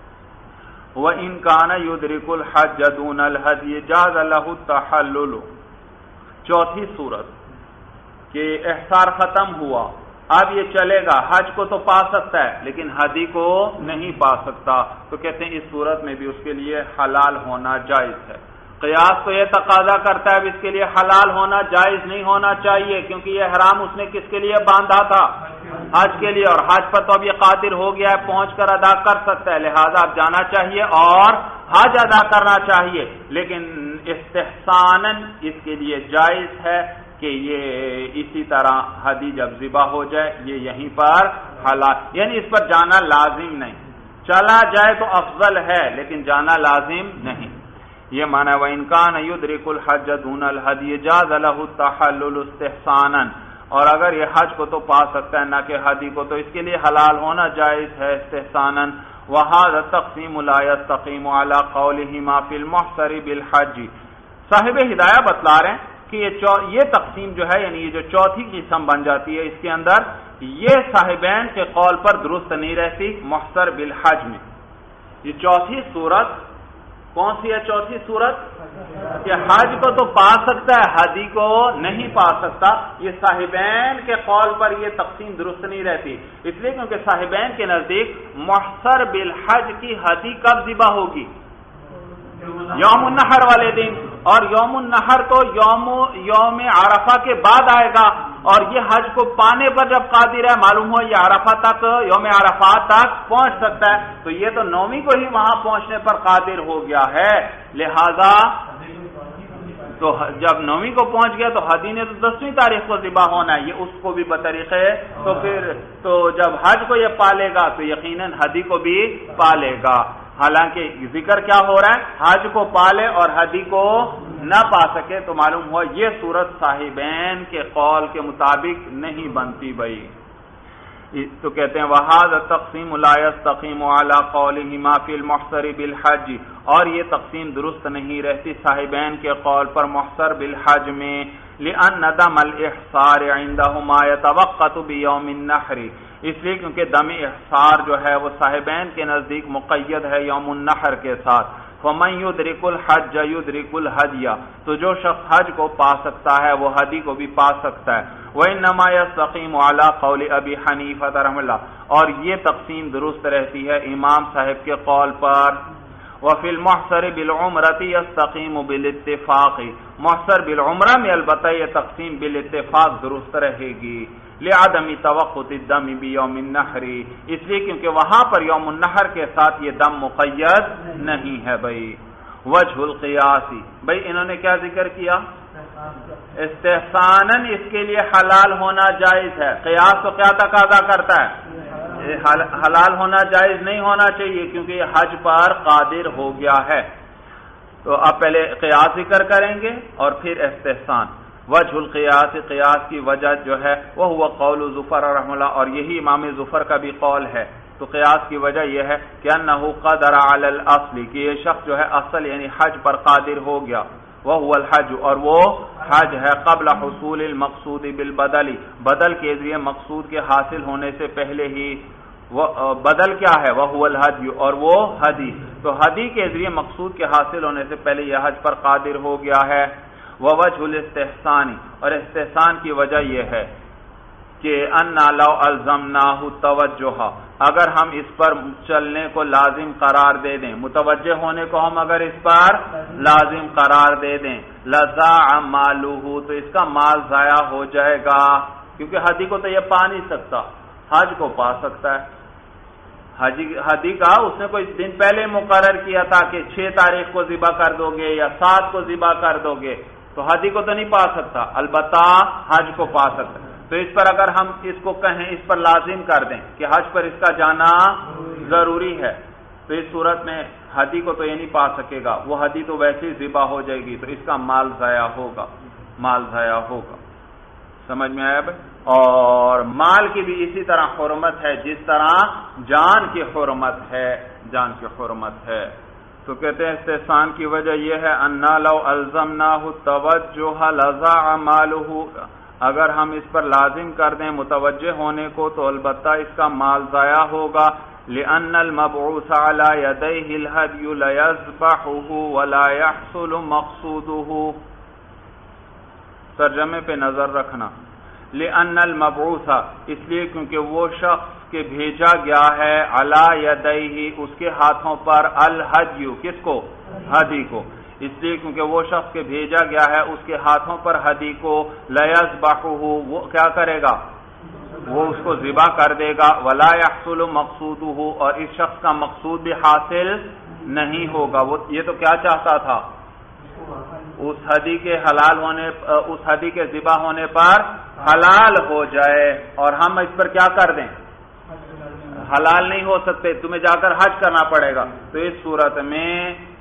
وَإِنْ كَانَ يُدْرِكُ الْحَجَّ دُونَ الْهَدْيِ جَازَ لَهُ التَّحَلُّلُ، چوتھی صورت کہ احصار ختم ہوا، اب یہ چلے گا، حج کو تو پا سکتا ہے لیکن ہدی کو نہیں پا سکتا، تو کہتے ہیں اس صورت میں بھی اس کے لیے حلال ہونا جائز ہے۔ قیاس تو یہ تقاضا کرتا ہے اب اس کے لیے حلال ہونا جائز نہیں ہونا چاہیے، کیونکہ یہ احرام اس نے کس کے لیے باندھا تھا؟ حج کے لیے، اور حج پر تو اب یہ قادر ہو گیا ہے، پہنچ کر ادا کر سکتا ہے، لہذا اب جانا چاہیے اور حج ادا کرنا چاہیے، لیکن استحساناً اس کے لیے جائز ہے کہ یہ اسی طرح ہدی جب ذبح ہو جائے یہ یہیں پر حلال، یعنی اس پر جانا لازم نہیں، چلا جائے تو افضل ہے لیکن جانا لازم نہیں، یہ معنی ہے وَإِنْ كَانَ يُدْرِكُ الْحَجَّ دُونَ الْهَدْيِ جَازَ لَهُ التَّحَلُّلُ اسْتِحْسَانًا، اور اگر یہ حج کو تو پا سکتا ہے نہ کہ ہدی کو، تو اس کے لیے حلال ہونا جائز ہے استحساناً۔ وَهَذَا التَّقْسِيمُ لَا يَسْتَقِيمُ عَلَى قَوْلِهِمَا فِي الْمُحْصَرِ بِالْحَجِّ، صاحب ہدایہ بتلا رہے ہیں کہ یہ یہ تقسیم جو ہے، یعنی یہ جو چوتھی قسم بن جاتی ہے، اس کے اندر یہ صاحبین کے قول پر درست نہیں رہتی محصر بالحج میں۔ یہ چوتھی صورت کون سی ہے؟ چوتھی صورت کہ حج کو تو پا سکتا ہے، ہدی کو نہیں پا سکتا، یہ صاحبین کے قول پر یہ تقسیم درست نہیں رہتی، اس لیے کیونکہ صاحبین کے نزدیک محصر بالحج کی ہدی کب ذبح ہوگی؟ یوم النحر والے دن، اور یوم النحر تو یوم یوم عرفہ کے بعد آئے گا، اور یہ حج کو پانے پر جب قادر ہے، معلوم ہو یہ عرفہ تک، یوم عرفات تک پہنچ سکتا ہے، تو یہ تو نویں کو ہی وہاں پہنچنے پر قادر ہو گیا ہے، لہذا تو جب نویں کو پہنچ گیا تو ہدی نے تو دسویں تاریخ کو ذبح ہونا ہے، یہ اس کو بھی بطریقے، تو پھر تو جب حج کو یہ پالے گا تو یقیناً ہدی کو بھی پالے گا، حالانکہ ذکر کیا ہو رہا ہے؟ حج کو پالے اور ہدی کو نہ پا سکے، تو معلوم ہوا یہ صورت صاحبین کے قول کے مطابق نہیں بنتی بھائی۔ تو کہتے ہیں وَهَذَا التَّقْسِيمُ لَا يَسْتَقِيمُ عَلَى قَوْلِهِمَا فِي الْمُحْصَرِ بِالْحَجِّ، اور یہ تقسیم درست نہیں رہتی صاحبین کے قول پر محصر بالحج میں، لِأَنَّ دَمَ الْإِحْصَارِ عِنْدَهُمَا يَتَوَقَّتُ بِيَوْمِ النَّحْرِ، اس لیے کیونکہ دم احصار جو ہے وہ صاحبین کے نزدیک مقید ہے یوم النحر کے ساتھ، فَمَنْ يُدْرِكُ الْحَجَّ يُدْرِكُ الْهَدْيَ، تو جو شخص حج کو پا سکتا ہے وہ ہدی کو بھی پا سکتا ہے۔ وَإِنَّمَا يَسْتَقِيمُ عَلَى قَوْلِ أَبِي حَنِيفَةَ رحمہ اللہ، اور یہ تقسیم درست رہتی ہے امام صاحب کے قول پر۔ وَفِي الْمُحْصَرِ بِالْعُمْرَةِ يَسْتَقِيمُ بِالْاتِّفَاقِ، محصر بالعمرہ میں البتہ یہ تقسیم بالاتفاق درست رہے گی، لِعَدَمِ تَوَقُّتِ الدَّمِ بِيَوْمِ النَّحْرِ، اس لیے کیونکہ وہاں پر یوم النحر کے ساتھ یہ دم مقید نہیں ہے بھائی۔ وجہ القیاسی، بھائی انہوں نے کیا ذکر کیا؟ استحساناً اس کے لیے حلال ہونا جائز ہے، قیاس تو کیا تقاضا کرتا ہے؟ حلال ہونا جائز نہیں ہونا چاہیے کیونکہ یہ حج پر قادر ہو گیا ہے، تو اب پہلے قیاس ذکر کریں گے اور پھر استحسان۔ وجہ القیاس، قیاس کی وجہ جو ہے وہ ہوا قول ظفر رحمہ اللہ، اور یہی امام ظفر کا بھی قول ہے، تو قیاس کی وجہ یہ ہے کہ انہ قدر علی الاصل، کہ یہ شخص جو ہے اصل یعنی حج پر قادر ہو گیا، وهو الحج، اور وہ حج ہے، قبل حصول المقصود بالبدل، بدل کے ذریعے مقصود کے حاصل ہونے سے پہلے ہی، بدل کیا ہے؟ وهو الحج، اور وہ ہدی، تو ہدی کے ذریعے مقصود کے حاصل ہونے سے پہلے یہ حج پر قادر ہو گیا ہے۔ ووجہ الاستحسان، اور استحسان کی وجہ یہ ہے کہ انا لو الزمناہ توجہ، اگر ہم اس پر چلنے کو لازم قرار دے دیں، متوجہ ہونے کو ہم اگر اس پر لازم قرار دے دیں، لزاع مالہ، تو اس کا مال ضائع ہو جائے گا، کیونکہ ہدی کو تو یہ پا نہیں سکتا، حج کو پا سکتا ہے۔ ہدی کا اس نے کوئی دن پہلے مقرر کیا تھا کہ چھ تاریخ کو ذبح کر دو گے یا سات کو ذبح کر دو گے، تو ہدی کو تو نہیں پا سکتا، البتہ حج کو پا سکتا ہے۔ تو اس پر اگر ہم اس کو کہیں، اس پر لازم کر دیں کہ حج پر اس کا جانا ضروری ہے، تو اس صورت میں ہدی کو تو یہ نہیں پا سکے گا، وہ ہدی تو ویسے ہی ذبح ہو جائے گی، تو اس کا مال ضائع ہوگا، مال ضائع ہوگا۔ سمجھ میں آیا بھائی؟ اور مال کی بھی اسی طرح حرمت ہے جس طرح جان کی حرمت ہے، جان کی حرمت ہے۔ تو کہتے ہیں استحسان کی وجہ یہ ہے انا لو الزمناہ توجہ لزاع مالہ، اگر ہم اس پر لازم کر دیں متوجہ ہونے کو تو البتہ اس کا مال ضائع ہوگا، لأن المبعوث على يديه الهدي ليذبحه ولا يحصل مقصوده۔ ترجمے پہ نظر رکھنا، لأن المبعوث، اس لیے کیونکہ وہ شخص کے بھیجا گیا ہے علی یدیہ، اس کے ہاتھوں پر، الہدی، کس کو؟ ہدی کو، اس لیے کیونکہ وہ شخص کے بھیجا گیا ہے اس کے ہاتھوں پر ہدی کو، لیذبحہ، وہ کیا کرے گا؟ وہ اس کو ذبح کر دے گا، ولا یحصل مقصودہ، اور اس شخص کا مقصود بھی حاصل نہیں ہوگا۔ وہ یہ تو کیا چاہتا تھا؟ اس ہدی کے حلال ہونے، اس ہدی کے ذبح ہونے پر حلال ہو جائے، اور ہم اس پر کیا کر دیں؟ حلال نہیں ہو سکتے، تمہیں جا کر حج کرنا پڑے گا۔ تو اس صورت میں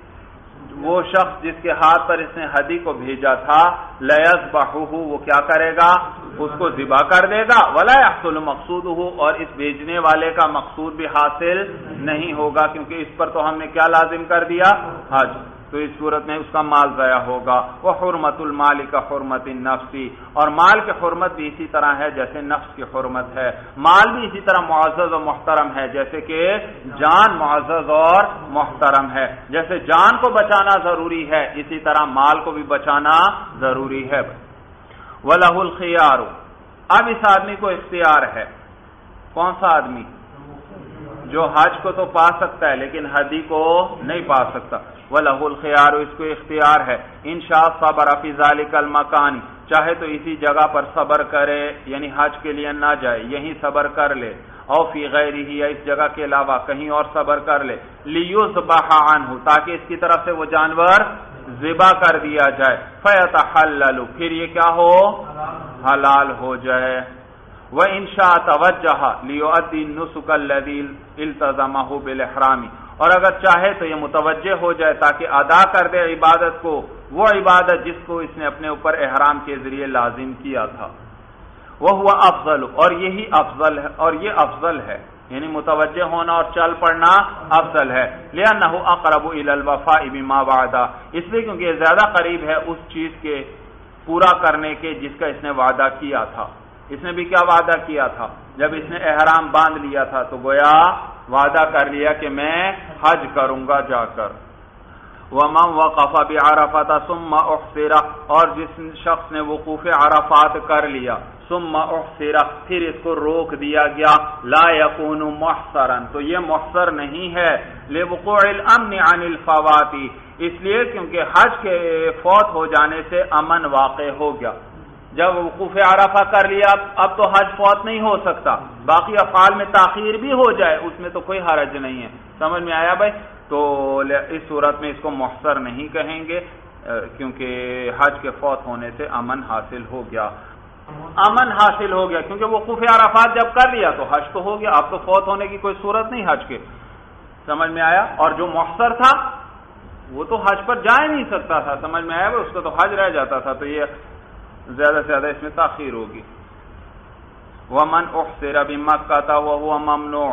وہ شخص جس کے ہاتھ پر اس نے ہدی کو بھیجا تھا، لیذبحہ، وہ کیا کرے گا؟ اس کو ذبح کر دے گا، ولا یحصل مقصودہ، اور اس بھیجنے والے کا مقصود بھی حاصل نہیں ہوگا، کیونکہ اس پر تو ہم نے کیا لازم کر دیا؟ حج۔ تو اس صورت میں اس کا مال ضائع ہوگا۔ وہ حرمت المال کا حرمت النفس، اور مال کی حرمت بھی اسی طرح ہے جیسے نفس کی حرمت ہے، مال بھی اسی طرح معزز و محترم ہے جیسے کہ جان معزز اور محترم ہے۔ جیسے جان کو بچانا ضروری ہے اسی طرح مال کو بھی بچانا ضروری ہے۔ وَلَهُ الْخِيَارُ، اب اس آدمی کو اختیار ہے، کون سا آدمی؟ جو حج کو تو پا سکتا ہے لیکن ہدی کو نہیں پا سکتا۔ وَلَهُ الْخِيَارُ، اس کو اختیار ہے، ان شاء صبر فی ذلک المکان، چاہے تو اسی جگہ پر صبر کرے، یعنی حج کے لیے نہ جائے، یہیں صبر کر لے، او فی غیرہ، یا اس جگہ کے علاوہ کہیں اور صبر کر لے، لیذبح عنہ، تاکہ اس کی طرف سے وہ جانور ذبح کر دیا جائے، فیتحلل، پھر یہ کیا ہو؟ حلال ہو جائے۔ وَإِن شَاءَ تَوَجَّهَ لِيُؤَدِّي النُّسُكَ الَّذِي الْتَزَمَهُ بِالْإِحْرَامِ، اور اگر چاہے تو یہ متوجہ ہو جائے تاکہ ادا کر دے عبادت کو، وہ عبادت جس کو اس نے اپنے اوپر احرام کے ذریعے لازم کیا تھا۔ وَهُوَ أَفْضَلُ، اور یہی افضل ہے، اور یہ افضل ہے، یعنی متوجہ ہونا اور چل پڑنا افضل ہے، لِأَنَّهُ أَقْرَبُ إِلَى الْوَفَاءِ بِمَا وَعَدَ، اس لیے کیونکہ یہ زیادہ قریب ہے اس چیز کے پورا کرنے کے جس کا اس نے وعدہ کیا تھا۔ اس نے بھی کیا وعدہ کیا تھا؟ جب اس نے احرام باندھ لیا تھا تو گویا وعدہ کر لیا کہ میں حج کروں گا جا کر۔ وَمَنْ وَقَفَ بِعَرَفَةَ ثُمَّ أُحْصِرَ، اور جس شخص نے وقوف عرفات کر لیا، ثم احصر، پھر اس کو روک دیا گیا، لا يكون محصرا، تو یہ محصر نہیں ہے، لوقوع الامن عن الفوات، اس لیے کیونکہ حج کے فوت ہو جانے سے امن واقع ہو گیا۔ جب وقوف عرفہ کر لیا اب تو حج فوت نہیں ہو سکتا، باقی افعال میں تاخیر بھی ہو جائے اس میں تو کوئی حرج نہیں ہے۔ سمجھ میں آیا بھائی؟ تو اس صورت میں اس کو محصر نہیں کہیں گے کیونکہ حج کے فوت ہونے سے امن حاصل ہو گیا، امن حاصل ہو گیا، کیونکہ وقوف عرفات جب کر لیا تو حج تو ہو گیا، اب تو فوت ہونے کی کوئی صورت نہیں حج کے۔ سمجھ میں آیا؟ اور جو محصر تھا وہ تو حج پر جا ہی نہیں سکتا تھا، سمجھ میں آیا؟ اس کو تو حج رہ جاتا تھا، تو یہ زیادہ سے زیادہ اس میں تاخیر ہوگی۔ وَمَنْ أُحْصِرَ بِمَكَّةَ وَهُوَ مَمْنُوعٌ،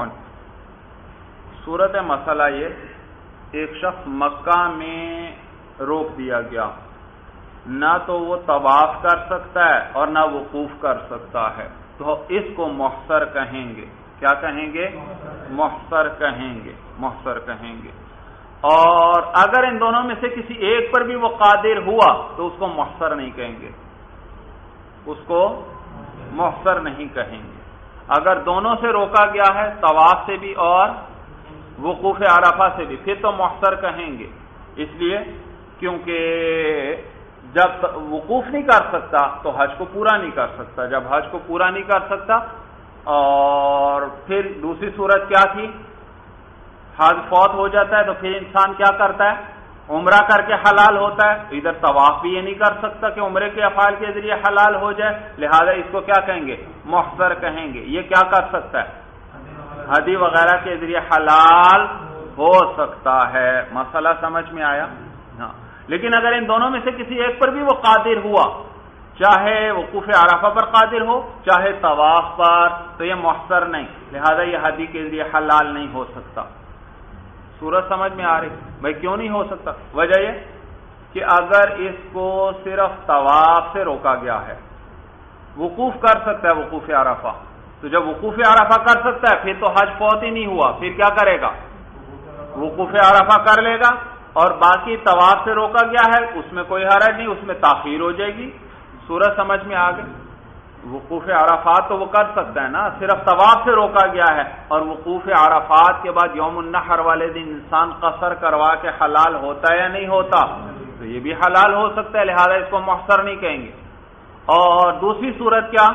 صورت مسئلہ یہ، ایک شخص مکہ میں روک دیا گیا، نہ تو وہ طواف کر سکتا ہے اور نہ وقوف کر سکتا ہے، تو اس کو محصر کہیں گے۔ کیا کہیں گے؟ محصر کہیں گے، محصر کہیں گے۔ اور اگر ان دونوں میں سے کسی ایک پر بھی وہ قادر ہوا تو اس کو محصر نہیں کہیں گے، اس کو محصر نہیں کہیں گے. اگر دونوں سے روکا گیا ہے، طواف سے بھی اور وقوف عرفہ سے بھی، پھر تو محصر کہیں گے. اس لیے کیونکہ جب وقوف نہیں کر سکتا تو حج کو پورا نہیں کر سکتا. جب حج کو پورا نہیں کر سکتا، اور پھر دوسری صورت کیا تھی، حج فوت ہو جاتا ہے تو پھر انسان کیا کرتا ہے، عمرہ کر کے حلال ہوتا ہے. ادھر طواف بھی یہ نہیں کر سکتا کہ عمرے کے افعال کے ذریعے حلال ہو جائے، لہذا اس کو کیا کہیں گے، محصر کہیں گے. یہ کیا کر سکتا ہے، ہدی وغیرہ کے ذریعے حلال ہو سکتا ہے. مسئلہ سمجھ میں آیا؟ ہاں. لیکن اگر ان دونوں میں سے کسی ایک پر بھی وہ قادر ہوا، چاہے وقوف عرفہ پر قادر ہو چاہے طواف پر، تو یہ محصر نہیں، لہذا یہ ہدی کے ذریعے حلال نہیں ہو سکتا. صورت سمجھ میں آ رہی؟ بھائی کیوں نہیں ہو سکتا؟ وجہ یہ کہ اگر اس کو صرف طواف سے روکا گیا ہے، وقوف کر سکتا ہے وقوف عرفہ، تو جب وقوف عرفہ کر سکتا ہے پھر تو حج فوت ہی نہیں ہوا، پھر کیا کرے گا، وقوف عرفہ کر لے گا. اور باقی طواف سے روکا گیا ہے اس میں کوئی حرج نہیں، اس میں تاخیر ہو جائے گی. صورت سمجھ میں آ گئی؟ وقوف عرفات تو وہ کر سکتا ہے نا، صرف طواف سے روکا گیا ہے. اور وقوف عرفات کے بعد یوم النحر والے دن انسان قصر کروا کے حلال ہوتا ہے یا نہیں ہوتا، تو یہ بھی حلال ہو سکتا ہے، لہذا اس کو محصر نہیں کہیں گے. اور دوسری صورت کیا،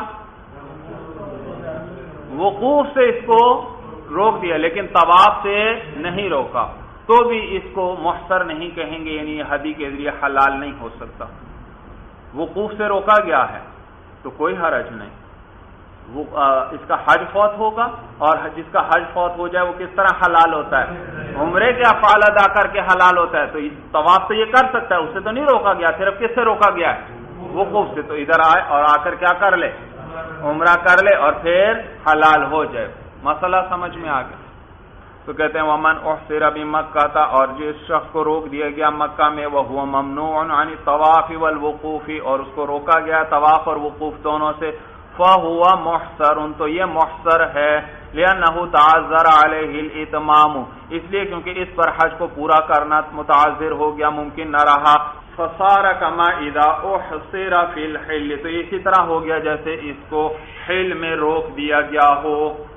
وقوف سے اس کو روک دیا لیکن طواف سے نہیں روکا، تو بھی اس کو محصر نہیں کہیں گے، یعنی ہدی کے ذریعے حلال نہیں ہو سکتا. وقوف سے روکا گیا ہے تو کوئی حرج نہیں، وہ اس کا حج فوت ہوگا، اور جس کا حج فوت ہو جائے وہ کس طرح حلال ہوتا ہے، عمرے کے افعال ادا کر کے حلال ہوتا ہے. تو طواف تو یہ کر سکتا ہے، اس سے تو نہیں روکا گیا، صرف کس سے روکا گیا ہے، وقوف سے. تو ادھر آئے اور آ کر کیا کر لے، عمرہ کر لے اور پھر حلال ہو جائے. مسئلہ سمجھ میں آ گیا؟ تو کہتے ہیں ومن احصر بمکہ تھا، اور جس شخص کو روک دیا گیا مکہ میں، وہ ممنوع عن الطواف والوقوف، اور اس کو روکا گیا طواف اور وقوف دونوں سے، فهو محصر، تو یہ محصر ہے، لأنه تعذر علیہ الاتمام، اس لیے کیونکہ اس پر حج کو پورا کرنا متعذر ہو گیا، ممکن نہ رہا. فصار كما اذا احصر في الحل، تو اسی طرح ہو گیا جیسے اس کو حل میں روک دیا گیا ہو.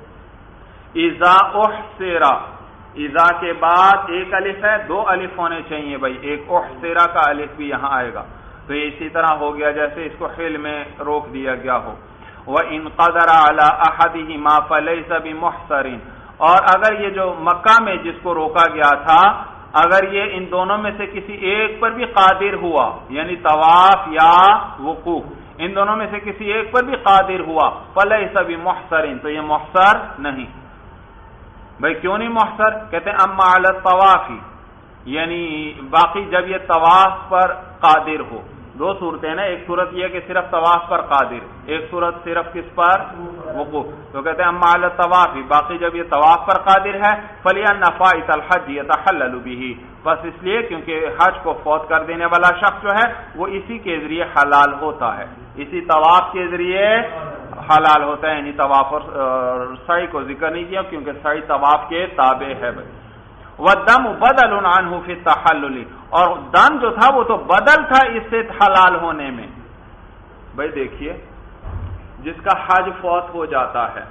اذا احصر، اذا کے بعد ایک الف ہے، دو الف ہونے چاہیے بھائی، ایک احصر کا الف بھی یہاں آئے گا، تو یہ اسی طرح ہو گیا جیسے اس کو حل میں روک دیا گیا ہو. وَإِنْ قَدَرَ عَلَىٰ أَحَدِهِمَا فَلَيْسَ بِمُحْصَرٍ، اور اگر یہ جو مکہ میں جس کو روکا گیا تھا، اگر یہ ان دونوں میں سے کسی ایک پر بھی قادر ہوا، یعنی طواف یا وقوف، ان دونوں میں سے کسی ایک پر بھی قادر ہوا، فَلَيْسَ بِمُحْصَرٍ، تو یہ محصر نہیں. بھائی کیوں نہیں محصر؟ کہتے ہیں اما علی الطواف، یعنی باقی جب یہ طواف پر قادر ہو. دو صورتیں نا، ایک صورت یہ کہ صرف طواف پر قادر، ایک صورت صرف کس پر، وقوف. تو کہتے ہیں اما علی الطواف، باقی جب یہ طواف پر قادر ہے، فَلِأَنَّ فَائِتَ الْحَجِّ يَتَحَلَّلُ بِهِ، بس اس لیے کیونکہ حج کو فوت کر دینے والا شخص جو ہے وہ اسی کے ذریعے حلال ہوتا ہے، اسی طواف کے ذریعے حلال ہوتا ہے. یعنی طواف اور سعی کو ذکر نہیں کیا کیونکہ سعی طواف کے تابع ہے. بھائی وَالدَّمُ بَدَلٌ عَنْهُ فِي التَّحَلُّلِ، اور دم جو تھا وہ تو بدل تھا اس سے حلال ہونے میں. بھائی دیکھیے، جس کا حج فوت ہو جاتا ہے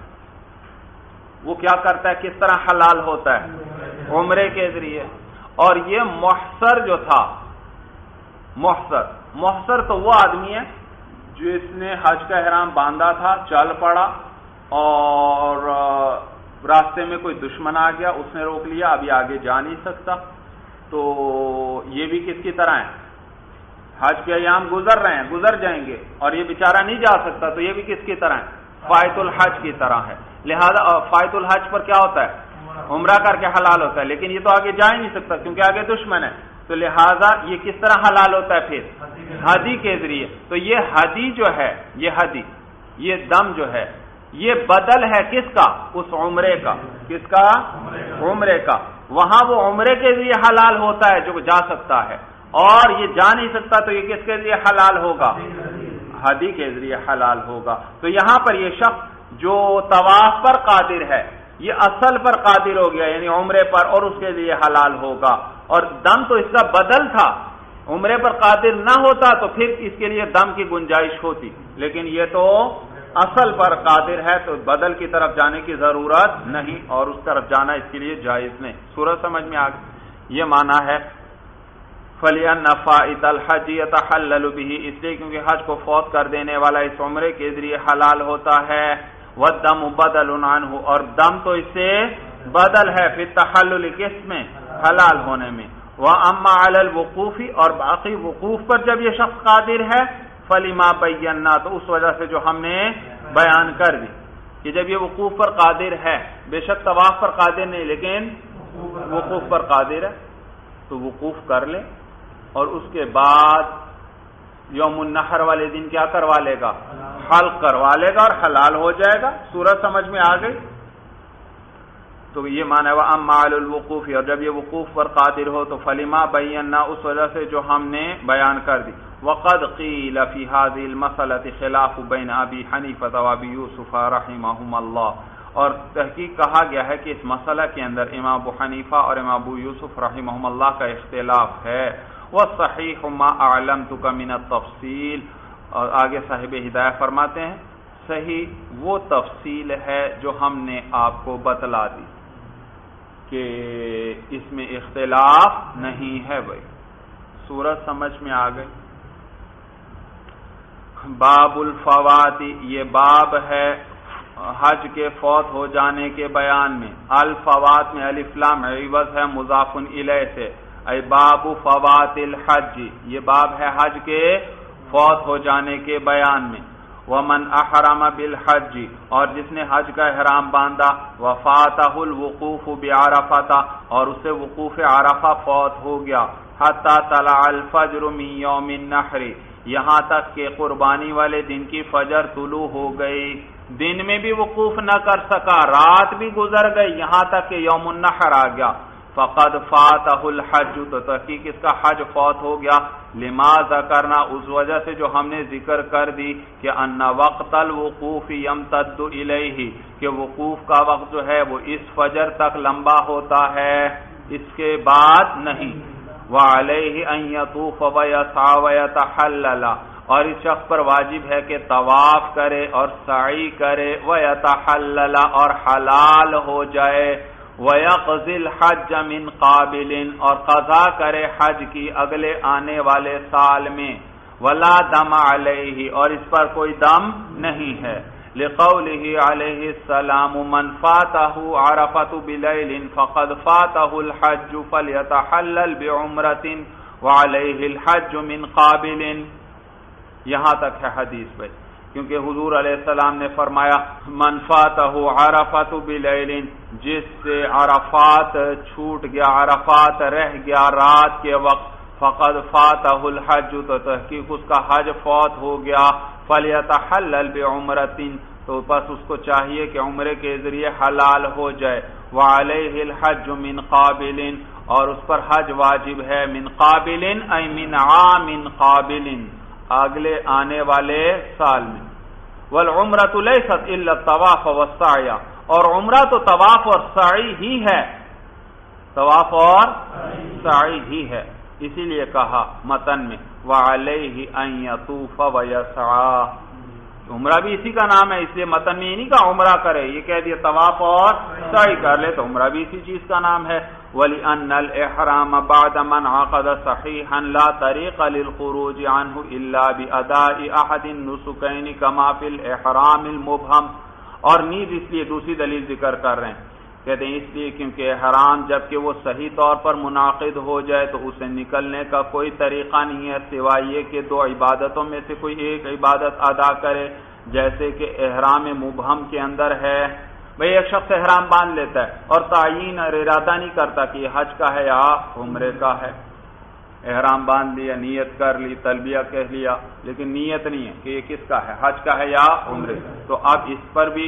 وہ کیا کرتا ہے، کس طرح حلال ہوتا ہے، عمرے کے ذریعے. اور یہ محصر جو تھا، محصر محصر تو وہ آدمی ہے جس نے حج کا احرام باندھا تھا، چل پڑا اور راستے میں کوئی دشمن آ گیا، اس نے روک لیا، ابھی آگے جا نہیں سکتا، تو یہ بھی کس کی طرح ہے، حج کے ایام گزر رہے ہیں، گزر جائیں گے، اور یہ بیچارہ نہیں جا سکتا، تو یہ بھی کس کی طرح ہے، فائت الحج کی طرح ہے. لہذا فائت الحج پر کیا ہوتا ہے، عمرہ کر کے حلال ہوتا ہے، لیکن یہ تو آگے جا ہی نہیں سکتا کیونکہ آگے دشمن ہے. تو لہذا یہ کس طرح حلال ہوتا ہے پھر، ہدی کے ذریعے. تو یہ ہدی جو ہے، یہ ہدی، یہ دم جو ہے، یہ بدل ہے کس کا، اس عمرے کا. کس کا، عمرے کا. وہاں وہ عمرے کے ذریعے حلال ہوتا ہے جو جا سکتا ہے، اور یہ جا نہیں سکتا تو یہ کس کے ذریعے حلال ہوگا، ہدی کے ذریعے حلال ہوگا. تو یہاں پر یہ شخص جو طواف پر قادر ہے یہ اصل پر قادر ہو گیا، یعنی عمرے پر، اور اس کے لیے حلال ہوگا. اور دم تو اس کا بدل تھا، عمرے پر قادر نہ ہوتا تو پھر اس کے لیے دم کی گنجائش ہوتی، لیکن یہ تو اصل پر قادر ہے تو بدل کی طرف جانے کی ضرورت نہیں، اور اس طرف جانا اس کے لیے جائز نہیں۔ سورج سمجھ میں آ گئی؟ یہ معنی ہے فَلِأَنَّ فَائِتَ الْحَجِّ يَتَحَلَّلُ بِهِ، اس لیے کیونکہ حج کو فوت کر دینے والا اس عمرے کے ذریعے حلال ہوتا ہے، وَالدَّمُ بَدَلٌ عَنْهُ، اور دم تو اس سے بدل ہے، فی التحلل کس میں؟ حلال ہونے میں۔ وَأَمَّا عَلَى الْوُقُوفِ، اور باقی وقوف پر جب یہ شخص قادر ہے، فَلِمَا بَيَّنَّا، تو اس وجہ سے جو ہم نے بیان کر دی کہ جب یہ وقوف پر قادر ہے، بے شک طواف پر قادر نہیں لیکن وقوف پر قادر ہے، تو وقوف کر لے، اور اس کے بعد یوم النحر والے دن کیا کروا لے گا؟ حلق کروا لے گا اور حلال ہو جائے گا۔ سورج سمجھ میں آ گئی؟ تو یہ معنی ہے وَأَمَّا عَلَى الْوُقُوفِ، اور جب یہ وقوف پر قادر ہو تو فَلِمَا بَيَّنَّا، اس وجہ سے جو ہم نے بیان کر دی۔ وَقَدْ قِيلَ فِي هَذِهِ الْمَسْأَلَةِ خِلَافُ بَيْنَ أَبِي حَنِيفَةَ وَأَبِي يُوسُفَ رَحِمَهُمَا اللَّهُ، اور تحقیق کہا گیا ہے کہ اس مسئلہ کے اندر امام ابو حنیفہ اور امام ابو یوسف رحمہم اللہ کا اختلاف ہے۔ وَالصَّحِيحُ مَا أَعْلَمْتُكَ مِنَ التَّفْصِيلِ، اور آگے صاحب ہدایہ فرماتے ہیں صحیح وہ تفصیل ہے جو ہم نے آپ کو بتلا دی کہ اس میں اختلاف نہیں ہے۔ بھائی سورج سمجھ میں آ گئی؟ باب الفوات، یہ باب ہے حج کے فوت ہو جانے کے بیان میں۔ الفوات میں الف لام عوض ہے مضاف الیہ سے، ای باب فوات الحج، یہ باب ہے حج کے فوت ہو جانے کے بیان میں۔ ومن احرم بالحج، اور جس نے حج کا احرام باندھا، وفاتہ الوقوف بعرفہ، اور اسے وقوف عرفہ فوت ہو گیا، حتی طلع الفجر من یوم النحر، یہاں تک کہ قربانی والے دن کی فجر طلوع ہو گئی، دن میں بھی وقوف نہ کر سکا، رات بھی گزر گئی، یہاں تک کہ یوم النحر آ گیا، فقد فاتہ الحج، تو تحقیق اس کا حج فوت ہو گیا، لما ذکرنا، اس وجہ سے جو ہم نے ذکر کر دی کہ ان وقت الوقوف یمتد الیہ، کہ وقوف کا وقت جو ہے وہ اس فجر تک لمبا ہوتا ہے، اس کے بعد نہیں۔ وعلیہ ان یطوف ویسعی ویتحلل، اور اس شخص پر واجب ہے کہ طواف کرے اور سعی کرے، ویتحلل، اور حلال ہو جائے، وَيَقْضِي الْحَجَّ مِنْ قَابِلٍ، اور قضا کرے حج کی اگلے آنے والے سال میں، وَلَا دَمَ عَلَيْهِ، اور اس پر کوئی دم نہیں ہے، لِقَوْلِهِ عَلَيْهِ السَّلَامُ مَنْ فَاتَهُ عَرَفَةُ بِلَيْلٍ فَقَدْ فَاتَهُ الْحَجُّ فَلْيَتَحَلَّلْ بِعُمْرَةٍ وَعَلَيْهِ الْحَجُّ مِنْ قَابِلٍ، یہاں تک ہے حدیث بھائی، کیونکہ حضور علیہ السلام نے فرمایا من فاتہ عرفات بلیل، جس سے عرفات چھوٹ گیا، عرفات رہ گیا رات کے وقت، فقد فاتہ الحج، تو تحقیق اس کا حج فوت ہو گیا، فلیتحلل بعمرۃ، تو بس اس کو چاہیے کہ عمرے کے ذریعے حلال ہو جائے، وعلیہ الحج من قابل، اور اس پر حج واجب ہے، من قابل ای من عام قابل، اگلے آنے والے سال میں، والعمرۃ لیست الا الطواف والسعی، اور عمرہ تو طواف اور سعی ہی ہے، طواف اور سعی ہی ہے، اسی لیے کہا متن میں وعلیہ ان یطوف ویسعی، عمرہ بھی اسی کا نام ہے، اس لیے متن میں یہ نہیں کہا عمرہ کرے، یہ کہہ دیا طواف اور سعی کر لے، تو عمرہ بھی اسی چیز کا نام ہے۔ وَلِأَنَّ الْإِحْرَامَ بَعْدَ مَنْ عَقَدَ صَحِيحًا لَا طَرِيقَ لِلْخُرُوجِ عَنْهُ إِلَّا بِأَدَاءِ أَحَدِ النُّسُكَيْنِ كَمَا فِي الْإِحْرَامِ الْمُبْهَمِ، اور نیز اس لیے دوسری دلیل ذکر کر رہے ہیں، کہتے ہیں اس لیے کیونکہ احرام جبکہ وہ صحیح طور پر منعقد ہو جائے تو اسے نکلنے کا کوئی طریقہ نہیں ہے سوائے یہ کہ دو عبادتوں میں سے کوئی ایک عبادت ادا کرے، جیسے کہ احرام مبہم کے اندر ہے، بھئی ایک شخص احرام باندھ لیتا ہے اور تعین اور ارادہ نہیں کرتا کہ یہ حج کا ہے یا عمرے کا ہے، احرام باندھ لیا، نیت کر لی، تلبیہ کہہ لیا، لیکن نیت نہیں ہے کہ یہ کس کا ہے، حج کا ہے یا عمرے کا، تو اب اس پر بھی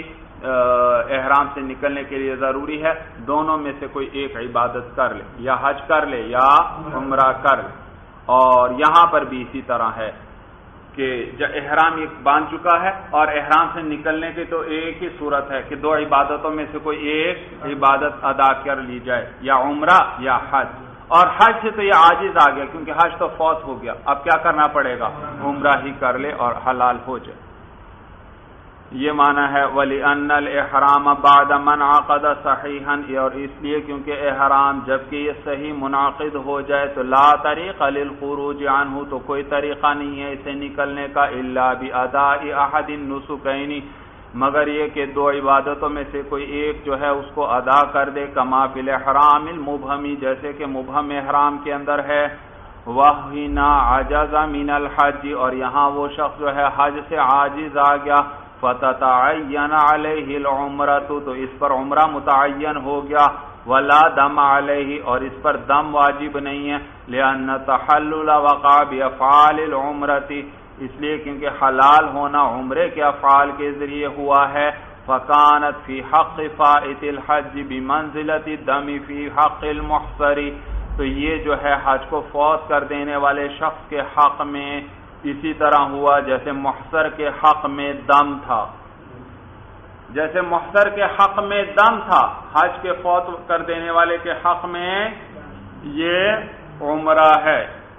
احرام سے نکلنے کے لیے ضروری ہے دونوں میں سے کوئی ایک عبادت کر لے، یا حج کر لے یا عمرہ کر لے، اور یہاں پر بھی اسی طرح ہے کہ جب احرام ایک باندھ چکا ہے اور احرام سے نکلنے کی تو ایک ہی صورت ہے کہ دو عبادتوں میں سے کوئی ایک عبادت ادا کر لی جائے، یا عمرہ یا حج، اور حج سے تو یہ عاجز آ گیا کیونکہ حج تو فوت ہو گیا، اب کیا کرنا پڑے گا، عمرہ ہی کر لے اور حلال ہو جائے۔ یہ معنی ہے وَلِأَنَّ الْإِحْرَامَ بَعْدَ مَنْ عَقَدَ صَحِيحًا، اور اس لیے کیونکہ احرام جبکہ یہ صحیح منعقد ہو جائے تو لا طریق للخروج عنہ، تو کوئی طریقہ نہیں ہے اسے نکلنے کا الا بِأَدَاءِ أَحَدِ النُّسُكَيْنِ، مگر یہ کہ دو عبادتوں میں سے کوئی ایک جو ہے اس کو ادا کر دے، کما فی الاحرام المبہمی، جیسے کہ مبہم احرام کے اندر ہے، وَحِنَا عَجَزَ مِنَ الْحَجِّ، اور یہاں وہ شخص جو ہے حج سے عاجز آ گیا، فَتَتَعَيَّنَ عَلَيْهِ الْعُمْرَةُ، تو اس پر عمرہ متعین ہو گیا، وَلَا دَمَ عَلَيْهِ، اور اس پر دم واجب نہیں ہے، لِأَنَّ تَحَلُّلَ وَقَعَ بِأَفْعَالِ الْعُمْرَةِ، اس لیے کیونکہ حلال ہونا عمرے کے افعال کے ذریعے ہوا ہے، فَكَانَتْ فِي حَقِّ فَائِتِ الْحَجِّ بِمَنزِلَةِ الدَّمِ فِي حَقِّ الْمُحْصَرِ، تو یہ جو ہے حج کو فوت کر دینے والے شخص کے حق میں اسی طرح ہوا جیسے محصر کے حق میں دم تھا، جیسے محصر کے حق میں دم تھا، حج کے فوت کر دینے والے کے حق میں یہ عمرہ ہے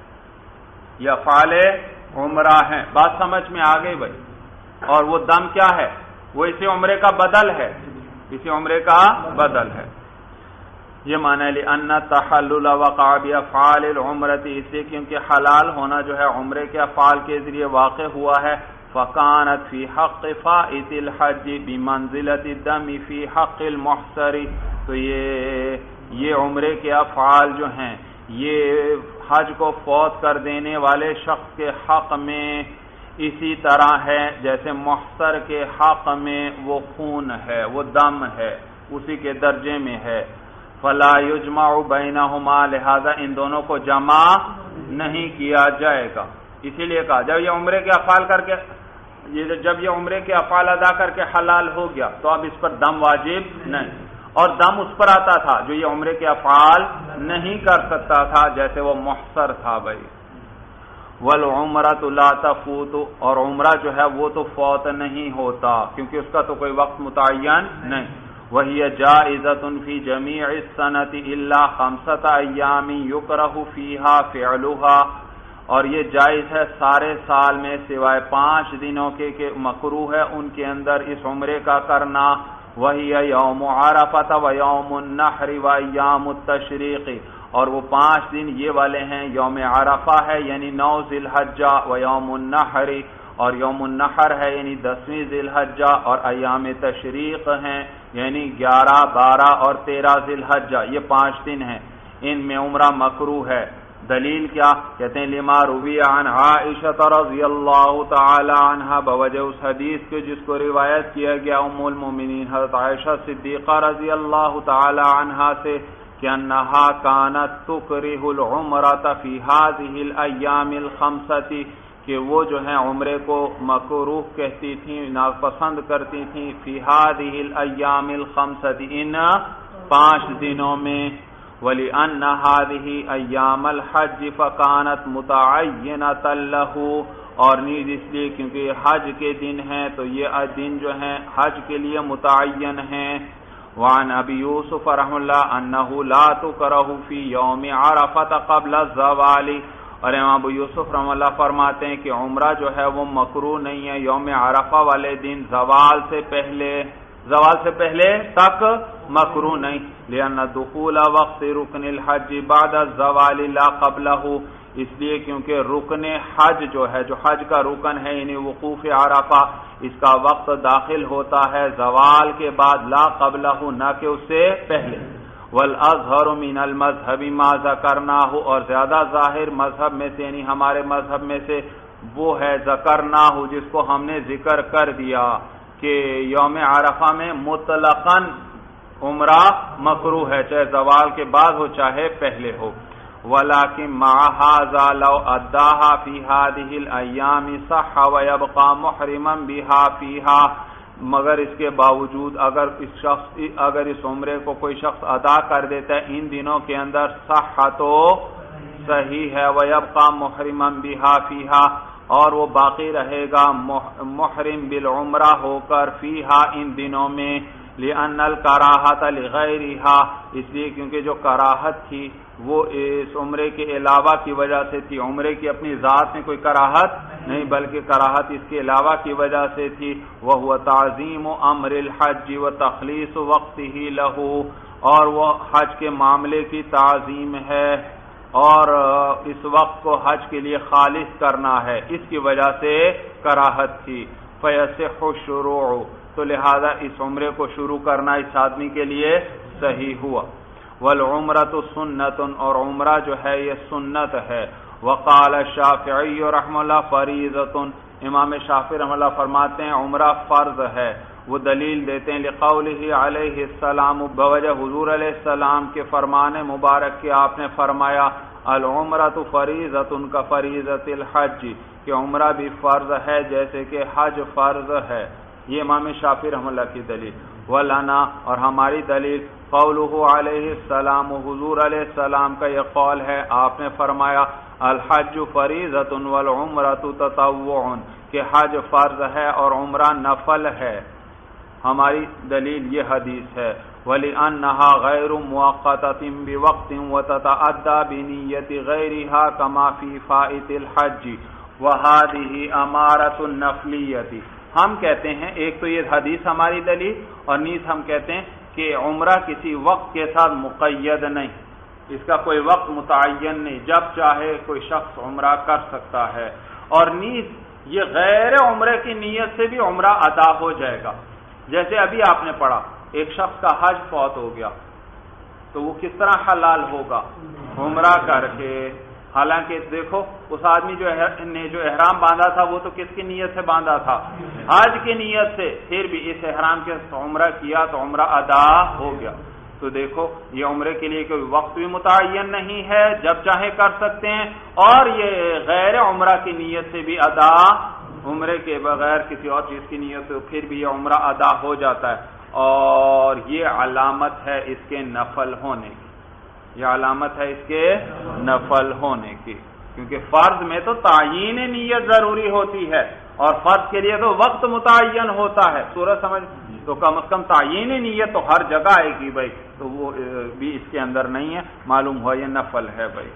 یا فعل عمرہ ہے۔ بات سمجھ میں آ گئی بھائی؟ اور وہ دم کیا ہے؟ وہ اسی عمرے کا بدل ہے، اسی عمرے کا بدل ہے۔ یہ معنی لأن التحلل وقع بأفعال العمرة، اس لیے کیونکہ حلال ہونا جو ہے عمرے کے افعال کے ذریعے واقع ہوا ہے، فكانت في حق فائت الحج بمنزلة الدم في حق المحصر، تو یہ یہ عمرے کے افعال جو ہیں یہ حج کو فوت کر دینے والے شخص کے حق میں اسی طرح ہے جیسے محصر کے حق میں وہ خون ہے، وہ دم ہے، اسی کے درجے میں ہے۔ فلا یجمع بینہما، لہذا ان دونوں کو جمع نہیں کیا جائے گا۔ اسی لیے کہا جب یہ عمرے کے افعال کر کے یہ جب یہ عمرے کے افعال ادا کر کے حلال ہو گیا تو اب اس پر دم واجب نہیں، اور دم اس پر آتا تھا جو یہ عمرے کے افعال نہیں کر سکتا تھا، جیسے وہ محصر تھا بھائی۔ والعمرۃ لا تفوت، اور عمرہ جو ہے وہ تو فوت نہیں ہوتا کیونکہ اس کا تو کوئی وقت متعین نہیں۔ وہی جائزۃ فی جمیع السنۃ الا خمسۃ ایام یکرہ فیہا فعلھا، اور یہ جائز ہے سارے سال میں سوائے پانچ دنوں کے کہ مکروہ ہے ان کے اندر اس عمرے کا کرنا۔ وہی یوم عرفہ و یوم النحر و ایام التشریق، اور وہ پانچ دن یہ والے ہیں، یوم عرفہ ہے یعنی نو ذی الحجہ، و یوم النحر، اور یوم النحر ہے یعنی دسویں ذی الحجہ، اور ایام تشریق ہیں یعنی گیارہ، بارہ اور تیرہ ذی الحجہ، یہ پانچ دن ہیں، ان میں عمرہ مکروہ ہے۔ دلیل کیا؟ کہتے ہیں لما روی عن عائشہ رضی اللہ تعالی عنہا، بوجہ اس حدیث کے جس کو روایت کیا گیا ام المومنین حضرت عائشہ صدیقہ رضی اللہ تعالی عنہا سے کہ انہا کانت تکرہ العمرۃ فی ہذہ الایام الخمسۃ، کہ وہ جو ہیں عمرے کو مکروہ کہتی تھیں، ناپسند کرتی تھیں، فی ہذہ الایام الخمسۃ، ان پانچ دنوں میں۔ وَلِأَنَّ هَذِهِ أَيَّامَ الْحَجِّ فَكَانَتْ مُتَعَيِّنَةً لَهُ، اور نیز اس لیے کیونکہ یہ حج کے دن ہیں تو یہ دن جو ہیں حج کے لیے متعین ہیں۔ وعن ابی یوسف رحمہ اللہ انہ لا تکرہ فی یوم عرفہ قبل الزوال، اور امام ابو یوسف رحمہ اللہ فرماتے ہیں کہ عمرہ جو ہے وہ مکروہ نہیں ہے یوم عرفہ والے دن زوال سے پہلے، زوال سے پہلے تک مکروہ نہیں، لأن دخول وقت رکن الحج بعد الزوال لا قبلہ، اس لیے کیونکہ رکن حج جو ہے، جو حج کا رکن ہے یعنی وقوف عرفہ، اس کا وقت داخل ہوتا ہے زوال کے بعد، لا قبلہ، نہ کہ اس سے پہلے۔ والازہر من المذہب ما ذکرناہ، اور زیادہ ظاہر مذہب میں سے یعنی ہمارے مذہب میں سے وہ ہے ذکرناہ جس کو ہم نے ذکر کر دیا کہ یوم عرفہ میں مطلقاً عمرہ مکروہ ہے، چاہے زوال کے بعد ہو چاہے پہلے ہو۔ وَلَكِنْ مَعَ هَذَا لَوْ أَدَّاهَا فِي هَذِهِ الْأَيَّامِ صَحَّ وَيَبْقَى مُحْرِمًا بِهَا فِيهَا، مگر اس کے باوجود اگر اس شخص اگر اس عمرے کو کوئی شخص ادا کر دیتا ہے ان دنوں کے اندر، صح تو صحیح ہے، وَيَبْقَى مُحْرِمًا بِهَا فِيهَا، اور وہ باقی رہے گا محرم بالعمرہ ہو کر، فیہا ان دنوں میں، لأن الکراہۃ لغیرہا، اس لیے کیونکہ جو کراہت تھی وہ اس عمرے کے علاوہ کی وجہ سے تھی، عمرے کی اپنی ذات میں کوئی کراہت نہیں بلکہ کراہت اس کے علاوہ کی وجہ سے تھی، وہو تعظیم امر الحج وتخلیص وقتہ لہ، اور وہ حج کے معاملے کی تعظیم ہے اور اس وقت کو حج کے لیے خالص کرنا ہے، اس کی وجہ سے کراہت تھی۔ فیصح الشروع، تو لہذا اس عمرے کو شروع کرنا اس آدمی کے لیے صحیح ہوا۔ والعمرۃ سنۃ، اور عمرہ جو ہے یہ سنت ہے۔ وقال الشافعی رحمہ اللہ فریضۃ، امام شافعی رحمہ اللہ فرماتے ہیں عمرہ فرض ہے۔ وہ دلیل دیتے ہیں لقولہ علیہ السلام، بوجہ حضور علیہ السلام کے فرمان مبارک کے آپ نے فرمایا العمرۃ فریضۃ کفریضۃ الحج، کہ عمرہ بھی فرض ہے جیسے کہ حج فرض ہے۔ یہ امام شافعی رحمہ اللہ کی دلیل۔ ولنا، اور ہماری دلیل قولہ علیہ السلام، حضور علیہ السلام کا یہ قول ہے، آپ نے فرمایا الحج فریضۃ والعمرۃ تطوع، کہ حج فرض ہے اور عمرہ نفل ہے۔ ہماری دلیل یہ حدیث ہے۔ وَلِأَنَّهَا غَيْرُ مُوَقَّتَةٍ بِوَقْتٍ وَتَتَعَدَّى بِنِيَّةِ غَيْرِهَا كَمَا فِي فَائِتِ الْحَجِّ وَهَذِهِ أَمَارَةُ النَّفْلِيَّةِ۔ ہم کہتے ہیں ایک تو یہ حدیث ہماری دلیل، اور نیز ہم کہتے ہیں کہ عمرہ کسی وقت کے ساتھ مقید نہیں، اس کا کوئی وقت متعین نہیں، جب چاہے کوئی شخص عمرہ کر سکتا ہے، اور نیز یہ غیر عمرے کی نیت سے بھی عمرہ ادا ہو جائے گا۔ جیسے ابھی آپ نے پڑھا ایک شخص کا حج فوت ہو گیا تو وہ کس طرح حلال ہوگا؟ عمرہ کر کے۔ حالانکہ دیکھو اس آدمی جو نے جو احرام باندھا تھا وہ تو کس کی نیت سے باندھا تھا؟ حج کی نیت سے، پھر بھی اس احرام کے عمرہ کیا تو عمرہ ادا ہو گیا۔ تو دیکھو یہ عمرے کے لیے کوئی وقت بھی متعین نہیں ہے، جب چاہے کر سکتے ہیں، اور یہ غیر عمرہ کی نیت سے بھی ادا، عمرے کے بغیر کسی اور چیز کی نیت سے پھر بھی یہ عمرہ ادا ہو جاتا ہے، اور یہ علامت ہے اس کے نفل ہونے کی، یہ علامت ہے اس کے نفل ہونے کی، کیونکہ فرض میں تو تعیین نیت ضروری ہوتی ہے اور فرض کے لیے تو وقت متعین ہوتا ہے، سورج سمجھ، تو کم از کم تعیین نیت تو ہر جگہ آئے گی بھائی، تو وہ بھی اس کے اندر نہیں ہے، معلوم ہوا یہ نفل ہے بھائی۔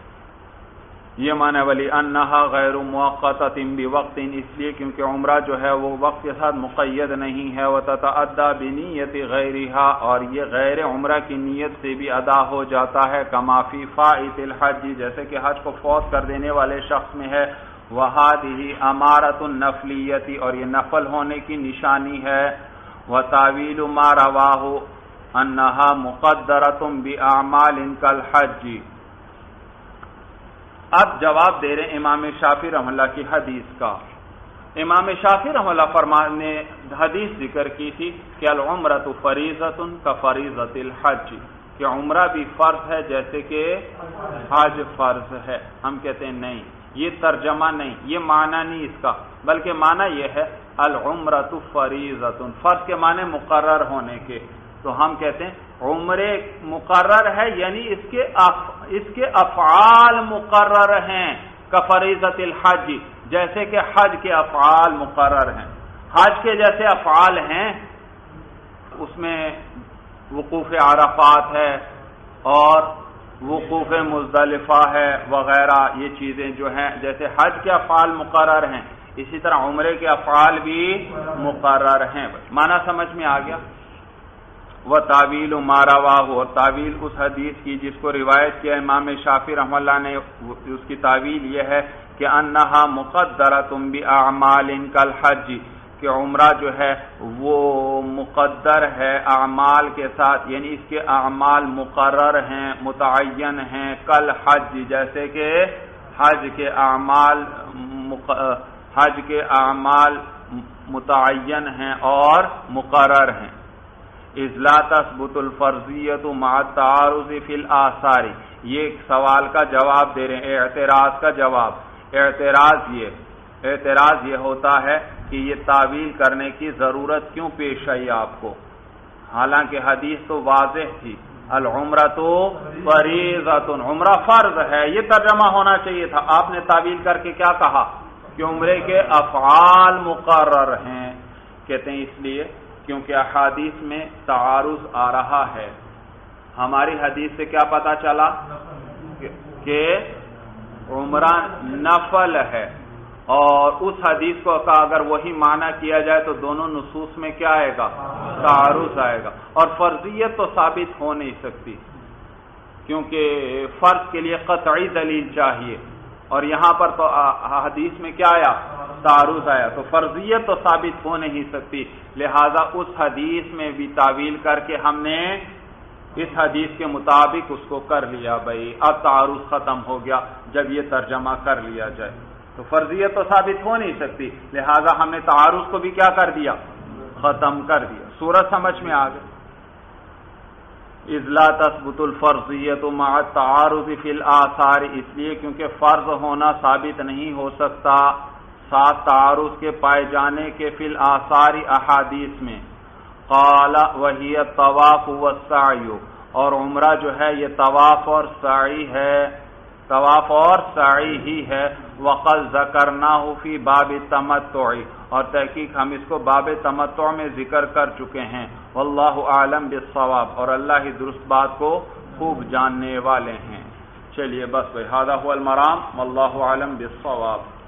یہ معنی ولی انہا غیر موقتۃ بوقت، اس لیے کیونکہ عمرہ جو ہے وہ وقت کے ساتھ مقید نہیں ہے، وتتعدی بنیت غیرہا، اور یہ غیر عمرہ کی نیت سے بھی ادا ہو جاتا ہے، کما فی فائت الحج، جیسے کہ حج کو فوت کر دینے والے شخص میں ہے، وہذہ امارۃ النفلیۃ، اور یہ نفل ہونے کی نشانی ہے، وتاویل ما رواہ انہا مقدرۃ باعمال کالحج۔ اب جواب دے رہے امام شافعی رحمہ اللہ کی حدیث کا۔ امام شافعی رحمہ اللہ فرمان نے حدیث ذکر کی تھی کہ العمرۃ فریضۃ کفریضۃ الحج، کہ عمرہ بھی فرض ہے جیسے کہ حج فرض ہے۔ ہم کہتے ہیں نہیں، یہ ترجمہ نہیں، یہ معنی نہیں اس کا، بلکہ معنی یہ ہے العمرۃ فریضۃ، فرض کے معنی مقرر ہونے کے، تو ہم کہتے ہیں عمرے مقرر ہے، یعنی اس کے اف... اس کے افعال مقرر ہیں، کفریضۃ الحج، جیسے کہ حج کے افعال مقرر ہیں۔ حج کے جیسے افعال ہیں اس میں وقوف عرفات ہے اور وقوف مزدلفہ ہے وغیرہ، یہ چیزیں جو ہیں جیسے حج کے افعال مقرر ہیں، اسی طرح عمرے کے افعال بھی مقرر ہیں۔ معنی سمجھ میں آ گیا؟ وہ تعویل ما رواہ، اور تعویل اس حدیث کی جس کو روایت کیا امام شافعی رحمہ اللہ نے، اس کی تعویل یہ ہے کہ انہا مقدرۃ باعمال کالحج، کہ عمرہ جو ہے وہ مقدر ہے اعمال کے ساتھ، یعنی اس کے اعمال مقرر ہیں، متعین ہیں، کل حج، جیسے کہ حج کے اعمال حج کے اعمال متعین ہیں اور مقرر ہیں۔ اذ لا تثبت الفرضیۃ مع التعارض فی الآثار، یہ ایک سوال کا جواب دے رہے ہیں، اعتراض کا جواب۔ اعتراض یہ اعتراض یہ ہوتا ہے کہ یہ تعویل کرنے کی ضرورت کیوں پیش آئی آپ کو، حالانکہ حدیث تو واضح تھی، العمرۃ فریضۃ، عمرہ فرض ہے، یہ ترجمہ ہونا چاہیے تھا، آپ نے تعویل کر کے کیا کہا کہ عمرے کے افعال مقرر ہیں۔ کہتے ہیں اس لیے کہ کیونکہ احادیث میں تعارض آ رہا ہے. ہماری حدیث سے کیا پتا چلا کہ عمرہ نفل ہے، اور اس حدیث کو کا اگر وہی معنی کیا جائے تو دونوں نصوص میں کیا آئے گا؟ تعارض آئے گا. اور فرضیت تو ثابت ہو نہیں سکتی کیونکہ فرض کے لیے قطعی دلیل چاہیے، اور یہاں پر تو حدیث میں کیا آیا؟ تعارض آیا. تو فرضیت تو ثابت ہو نہیں سکتی، لہذا اس حدیث میں بھی تعویل کر کے ہم نے اس حدیث کے مطابق اس کو کر لیا. بھائی اب تعارض ختم ہو گیا جب یہ ترجمہ کر لیا جائے. تو فرضیت تو ثابت ہو نہیں سکتی، لہذا ہم نے تعارض کو بھی کیا کر دیا؟ ختم کر دیا. سورج سمجھ میں آ گئی. اذ لا تثبت الفرضیت مع التعارض فی الآثار، اس لیے کیونکہ فرض ہونا ثابت نہیں ہو سکتا ساتھ تعارض کے پائے جانے کے فی الآثار احادیث میں. قال وہی الطواف والسعی، اور عمرہ جو ہے یہ طواف اور سعی ہے، طواف اور سعی ہی ہے. وقد ذکرناہ فی باب التمتع، اور تحقیق ہم اس کو باب تمتع میں ذکر کر چکے ہیں. واللہ اعلم بالصواب، اور اللہ ہی درست بات کو خوب جاننے والے ہیں. چلیے بس بھائی، ھذا ھو المرام واللہ اعلم بالصواب.